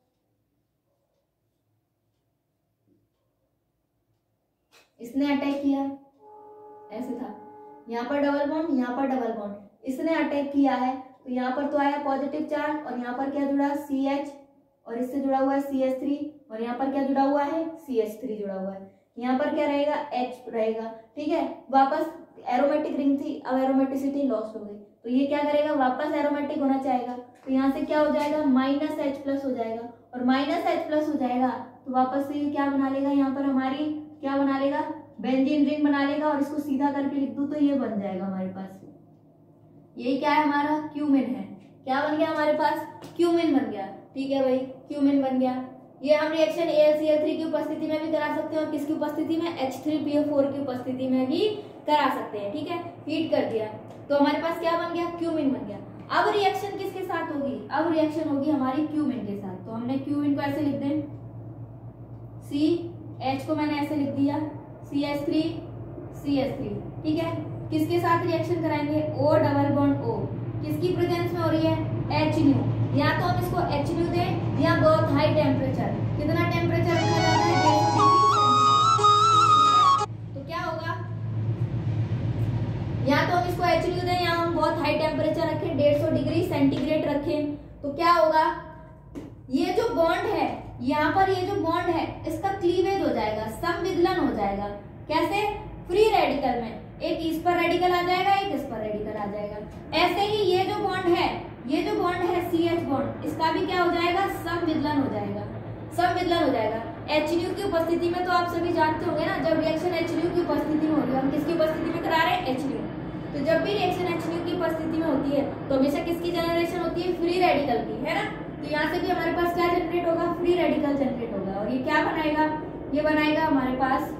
इसने अटैक किया, ऐसे था, यहाँ पर डबल बॉन्ड, यहाँ पर डबल बॉन्ड, इसने अटैक किया है तो यहाँ पर तो आया पॉजिटिव चार्ज और यहाँ पर क्या जुड़ा, सी एच, और इससे जुड़ा हुआ है सी एच थ्री और यहाँ पर क्या जुड़ा हुआ है, सी एच थ्री जुड़ा हुआ है। यहाँ पर क्या रहेगा, H रहेगा, ठीक है। वापस एरोमेटिक रिंग थी, अब एरोमेटिसिटी लॉस्ट हो गई तो ये क्या करेगा, वापस एरोमेटिक होना चाहेगा तो यहाँ से क्या हो जाएगा, माइनस H प्लस हो जाएगा। और माइनस H प्लस हो जाएगा तो वापस से ये क्या बना लेगा, यहाँ पर हमारी क्या बना लेगा, बेंजीन रिंग बना लेगा। और इसको सीधा करके लिख दूं तो ये बन जाएगा हमारे पास, ये क्या है हमारा, क्यूमिन है। क्या बन गया हमारे पास, क्यूमिन बन गया, ठीक है भाई, क्यूमिन बन गया। ये हम reaction A L C L three की उपस्थिति में भी करा सकते हैं और किसकी उपस्थिति में, H three P O four की उपस्थिति में भी करा सकते हैं, ठीक है। हीट कर दिया तो हमारे पास क्या बन गया, क्यूमिन बन गया। अब रिएक्शन किसके साथ होगी, अब रिएक्शन होगी हमारी क्यूमिन के साथ। तो हमने क्यूमिन को ऐसे लिख दें, सी एच को मैंने ऐसे लिख दिया, C H three C H three, ठीक है। किसके साथ रिएक्शन कराएंगे, O डबल बॉन्ड O, किसकी प्रेजेंस में हो रही है, H न्यू। या तो हम इसको H न्यू दें या बहुत हाई टेम्परेचर, कितना टेम्परेचर रखा जाता है, तो क्या होगा, या तो हम इसको H न्यू दें या हम बहुत हाई टेम्परेचर रखें, डेढ़ सौ डिग्री सेंटीग्रेड रखें। तो क्या होगा, ये जो बॉन्ड है यहाँ पर, ये जो बॉन्ड है इसका क्लीवेज हो जाएगा, संविदलन हो जाएगा। कैसे, फ्री रेडिकल में, एक इस पर रेडिकल आ जाएगा, एक इस पर रेडिकल आ जाएगा। ऐसे ही ये जो बॉन्ड है, ये जो बॉन्ड है सी एच बॉन्ड, इसका भी क्या हो जाएगा, संविदलन हो जाएगा, संविदलन हो जाएगा। H न्यू की उपस्थिति में तो आप सभी जानते होंगे ना, जब रिएक्शन H न्यू की उपस्थिति में होगी, हम किसकी उपस्थिति में करा रहे हैं, H न्यू। तो जब भी रिएक्शन H न्यू की उपस्थिति में होती है तो हमेशा किसकी जनरेशन होती है, फ्री रेडिकल की, है ना। तो यहाँ से भी हमारे पास क्या जनरेट होगा, फ्री रेडिकल जनरेट होगा। और ये क्या बनाएगा, ये बनाएगा हमारे पास,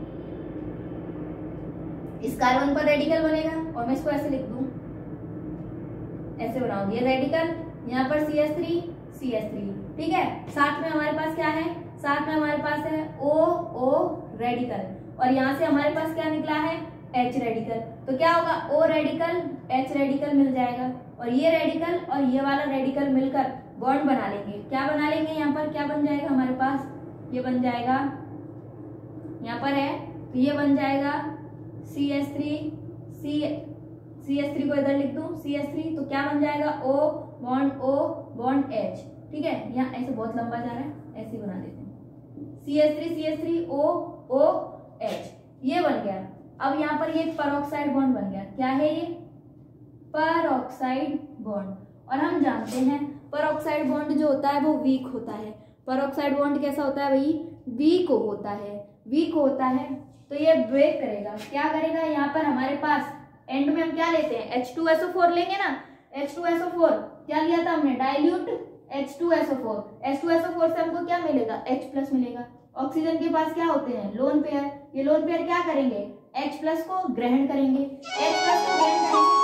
इस कार्बन पर रेडिकल बनेगा और मैं इसको ऐसे लिख दूं, ऐसे बनाऊंगी, ये रेडिकल, यहाँ पर C H three C H three, ठीक है। साथ में हमारे पास क्या है, साथ में हमारे पास है O O रेडिकल और यहाँ से हमारे पास क्या निकला है, H रेडिकल। तो क्या होगा, O रेडिकल H रेडिकल मिल जाएगा और ये रेडिकल और ये वाला रेडिकल मिलकर बॉन्ड बना लेंगे। क्या बना लेंगे, यहाँ पर क्या बन जाएगा हमारे पास, ये बन जाएगा, यहाँ पर है तो ये बन जाएगा C H three C C H three को इधर लिख दूं, सी एच थ्री, तो क्या बन जाएगा, O bond O bond H, ठीक है। यहाँ ऐसे बहुत लंबा जा रहा है, ऐसे बना देते हैं, C H three C H three O O H, ये बन गया। अब यहाँ पर ये परऑक्साइड बॉन्ड बन गया, क्या है ये, परऑक्साइड बॉन्ड। और हम जानते हैं परऑक्साइड बॉन्ड जो होता है वो वीक होता है। परऑक्साइड बॉन्ड कैसा होता है भाई, वीक होता है, वीक होता है। तो ये ब्रेक करेगा, क्या करेगा, यहाँ पर हमारे पास एंड में हम क्या लेते हैं, H two S O four लेंगे ना, H two S O four क्या लिया था हमने, dilute H two S O four, H two S O four से हमको क्या मिलेगा, H प्लस मिलेगा। ऑक्सीजन के पास क्या होते हैं, लोन पेयर, ये लोन पेयर क्या करेंगे, H प्लस को ग्रहण करेंगे, H प्लस को ग्रहण करेंगे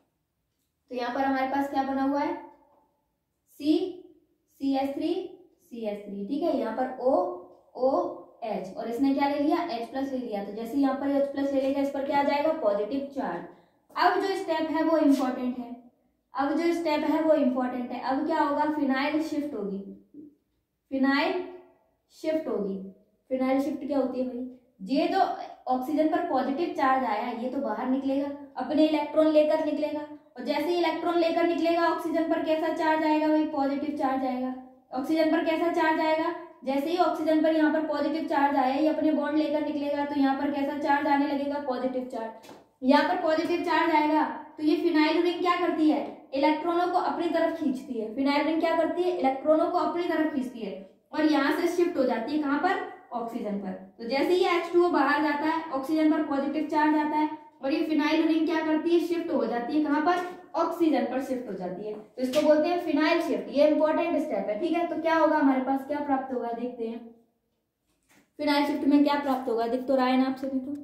तो यहाँ पर हमारे पास क्या बना हुआ है, C C H three C C H three, ठीक है। यहाँ पर O O H और इसने क्या ले लिया, H प्लस ले लिया, तो जैसे यहाँ पर H प्लस ले लेगा इस पर क्या आ जाएगा, पॉजिटिव चार्ज। अब जो स्टेप है वो इम्पोर्टेंट है, अब जो स्टेप है वो इम्पोर्टेंट है। अब क्या होगा, फिनाइल शिफ्ट होगी, फिनाइल शिफ्ट होगी। फिनाइल शिफ्ट क्या होती है भाई, ये जो ऑक्सीजन पर पॉजिटिव चार्ज आया ये तो बाहर निकलेगा, अपने इलेक्ट्रॉन लेकर निकलेगा, और जैसे ही इलेक्ट्रॉन लेकर निकलेगा ऑक्सीजन पर कैसा चार्ज आएगा भाई, पॉजिटिव चार्ज आएगा। ऑक्सीजन पर कैसा चार्ज आएगा, जैसे ही ऑक्सीजन पर यहाँ पर पॉजिटिव चार्ज आया ये अपने बॉन्ड लेकर निकलेगा तो यहाँ पर कैसा चार्ज आने लगेगा, पॉजिटिव चार्ज। यहाँ पर पॉजिटिव चार्ज आएगा तो ये फिनाइल रिंग क्या करती है, इलेक्ट्रॉनों को अपनी तरफ खींचती है। फिनाइल रिंग क्या करती है, इलेक्ट्रॉनों को अपनी तरफ खींचती है और यहाँ से शिफ्ट हो जाती है कहाँ पर, ऑक्सीजन पर। तो जैसे ही एच टू ओ बाहर जाता है ऑक्सीजन पर पॉजिटिव चार्ज आता है और ये फिनाइल रिंग क्या करती है, शिफ्ट हो जाती है कहाँ पर, ऑक्सीजन पर शिफ्ट हो जाती है। तो इसको बोलते हैं फिनाइल शिफ्ट। ये इंपॉर्टेंट स्टेप है, ठीक है। तो क्या होगा हमारे पास, क्या प्राप्त होगा, देखते हैं फिनाइल शिफ्ट में क्या प्राप्त होगा। दिख तो रहा है ना आप सभी को,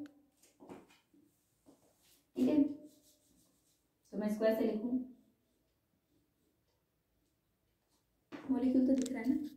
ठीक है। तो मैं इसको ऐसे लिखूं, मॉलिक्यूल तो दिख रहा है ना,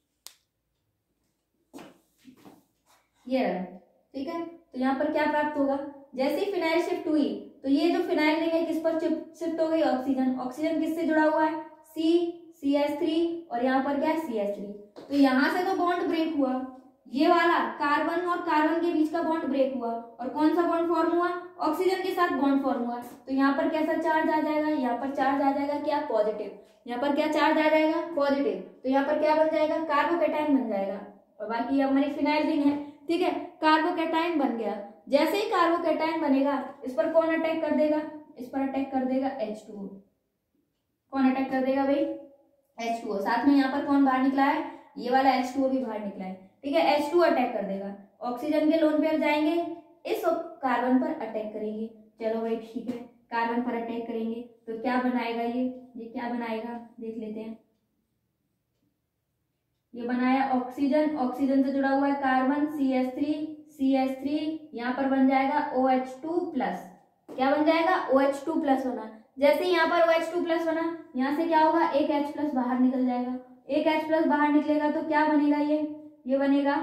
ये रहा, ठीक है। तो यहाँ पर क्या प्राप्त होगा, जैसे ही फिनाइल शिफ्ट हुई तो ये जो फिनाइल रिंग है किस पर शिफ्ट हो गई, ऑक्सीजन। ऑक्सीजन किससे जुड़ा हुआ है, सी सी एच थ्री और यहाँ पर क्या है, सी एच थ्री। तो यहाँ से तो बॉन्ड ब्रेक हुआ, ये वाला कार्बन और कार्बन के बीच का बॉन्ड ब्रेक हुआ और कौन सा बॉन्ड फॉर्म हुआ, ऑक्सीजन के साथ बॉन्ड फॉर्म हुआ। तो यहाँ पर कैसा चार्ज आ जाएगा, यहाँ पर चार्ज आ जाएगा क्या, पॉजिटिव। यहाँ पर क्या चार्ज आ जाएगा, पॉजिटिव। तो यहाँ पर क्या बन जाएगा, कार्बोकैटायन बन जाएगा। और बाकी हमारी फिनाइल रिंग है, ठीक है, कार्बोकैटायन बन गया। जैसे ही कार्बोकैटायन बनेगा इस पर कौन अटैक कर देगा, इस पर अटैक कर देगा एच टू ओ। कौन अटैक कर देगा भाई, एच टू ओ। साथ में यहाँ पर कौन बाहर निकला है, ये वाला एच टू ओ भी बाहर निकला है, ठीक है। एच टू ओ अटैक कर देगा, ऑक्सीजन के लोन पेयर जाएंगे इस कार्बन पर अटैक करेंगे। चलो भाई ठीक है, कार्बन पर अटैक करेंगे तो क्या बनाएगा, ये ये क्या बनाएगा देख लेते हैं। ये बनाया ऑक्सीजन, ऑक्सीजन से जुड़ा हुआ है carbon, C H three C H three, यहाँ पर बन जाएगा ओ एच टू प्लस। क्या बन जाएगा, ओ एच टू प्लस बना। जैसे यहाँ पर ओ एच टू प्लस बना, यहाँ से क्या होगा, एक H प्लस बाहर निकल जाएगा। एक H प्लस बाहर निकलेगा तो क्या बनेगा, ये ये बनेगा,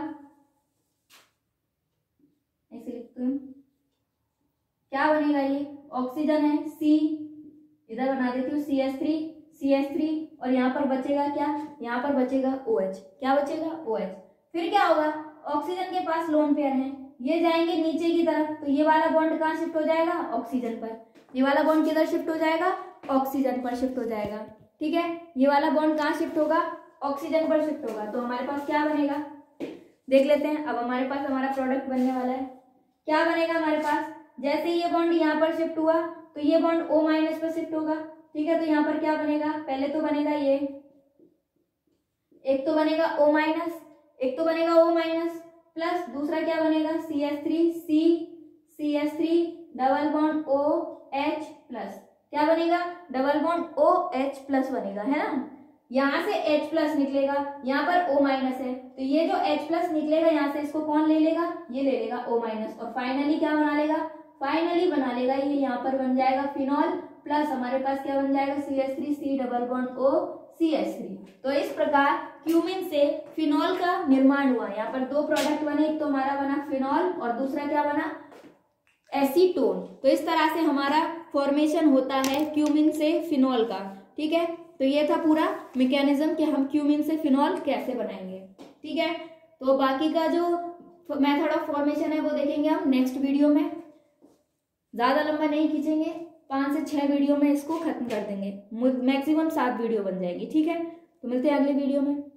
ऐसे लिखते हैं, क्या बनेगा, ये ऑक्सीजन है C, इधर बना देती हूँ C H three C H three और यहाँ पर बचेगा क्या, यहाँ पर बचेगा OH। क्या बचेगा, OH। फिर क्या होगा, ऑक्सीजन के पास लोन पेयर है, ये जाएंगे नीचे की तरफ तो ये वाला बॉन्ड कहाँ शिफ्ट हो जाएगा, ऑक्सीजन पर। ये वाला बॉन्ड किधर शिफ्ट हो जाएगा, ऑक्सीजन पर शिफ्ट हो जाएगा, ठीक है। ये वाला बॉन्ड कहाँ शिफ्ट होगा, ऑक्सीजन पर शिफ्ट होगा। तो हमारे पास क्या बनेगा, देख लेते हैं। अब हमारे पास हमारा प्रोडक्ट बनने वाला है। क्या बनेगा हमारे पास, जैसे ही ये बॉन्ड यहाँ पर शिफ्ट हुआ तो ये बॉन्ड O माइनस पर शिफ्ट होगा, ठीक है। तो यहाँ पर क्या बनेगा, पहले तो बनेगा ये, एक तो बनेगा O माइनस, एक तो बनेगा O माइनस प्लस दूसरा क्या बनेगा, C H three C C H three double bond O H plus. क्या बनेगा, double bond O H plus बनेगा, है ना। यहाँ से H प्लस निकलेगा, यहाँ पर O माइनस है तो ये जो H प्लस निकलेगा यहाँ से इसको कौन ले लेगा, ये ले लेगा O माइनस और फाइनली क्या बना लेगा, फाइनली बना लेगा ये यहाँ पर बन जाएगा फिनॉल प्लस हमारे पास क्या बन जाएगा, C H three C double bond O C H three. तो इस प्रकार क्यूमिन से फिनॉल का निर्माण हुआ। यहाँ पर दो प्रोडक्ट बने, एक तो हमारा बना फिनॉल और दूसरा क्या बना, एसीटोन। तो इस तरह से हमारा फॉर्मेशन होता है क्यूमिन से फिनॉल का, ठीक है। तो ये था पूरा मैकेनिज्म कि हम क्यूमिन से फिनॉल कैसे बनाएंगे, ठीक है। तो बाकी का जो मेथड ऑफ फॉर्मेशन है वो देखेंगे हम नेक्स्ट वीडियो में। ज्यादा लंबा नहीं खींचेंगे, पांच से छह वीडियो में इसको खत्म कर देंगे, मैक्सिमम सात वीडियो बन जाएगी, ठीक है। तो मिलते हैं अगले वीडियो में।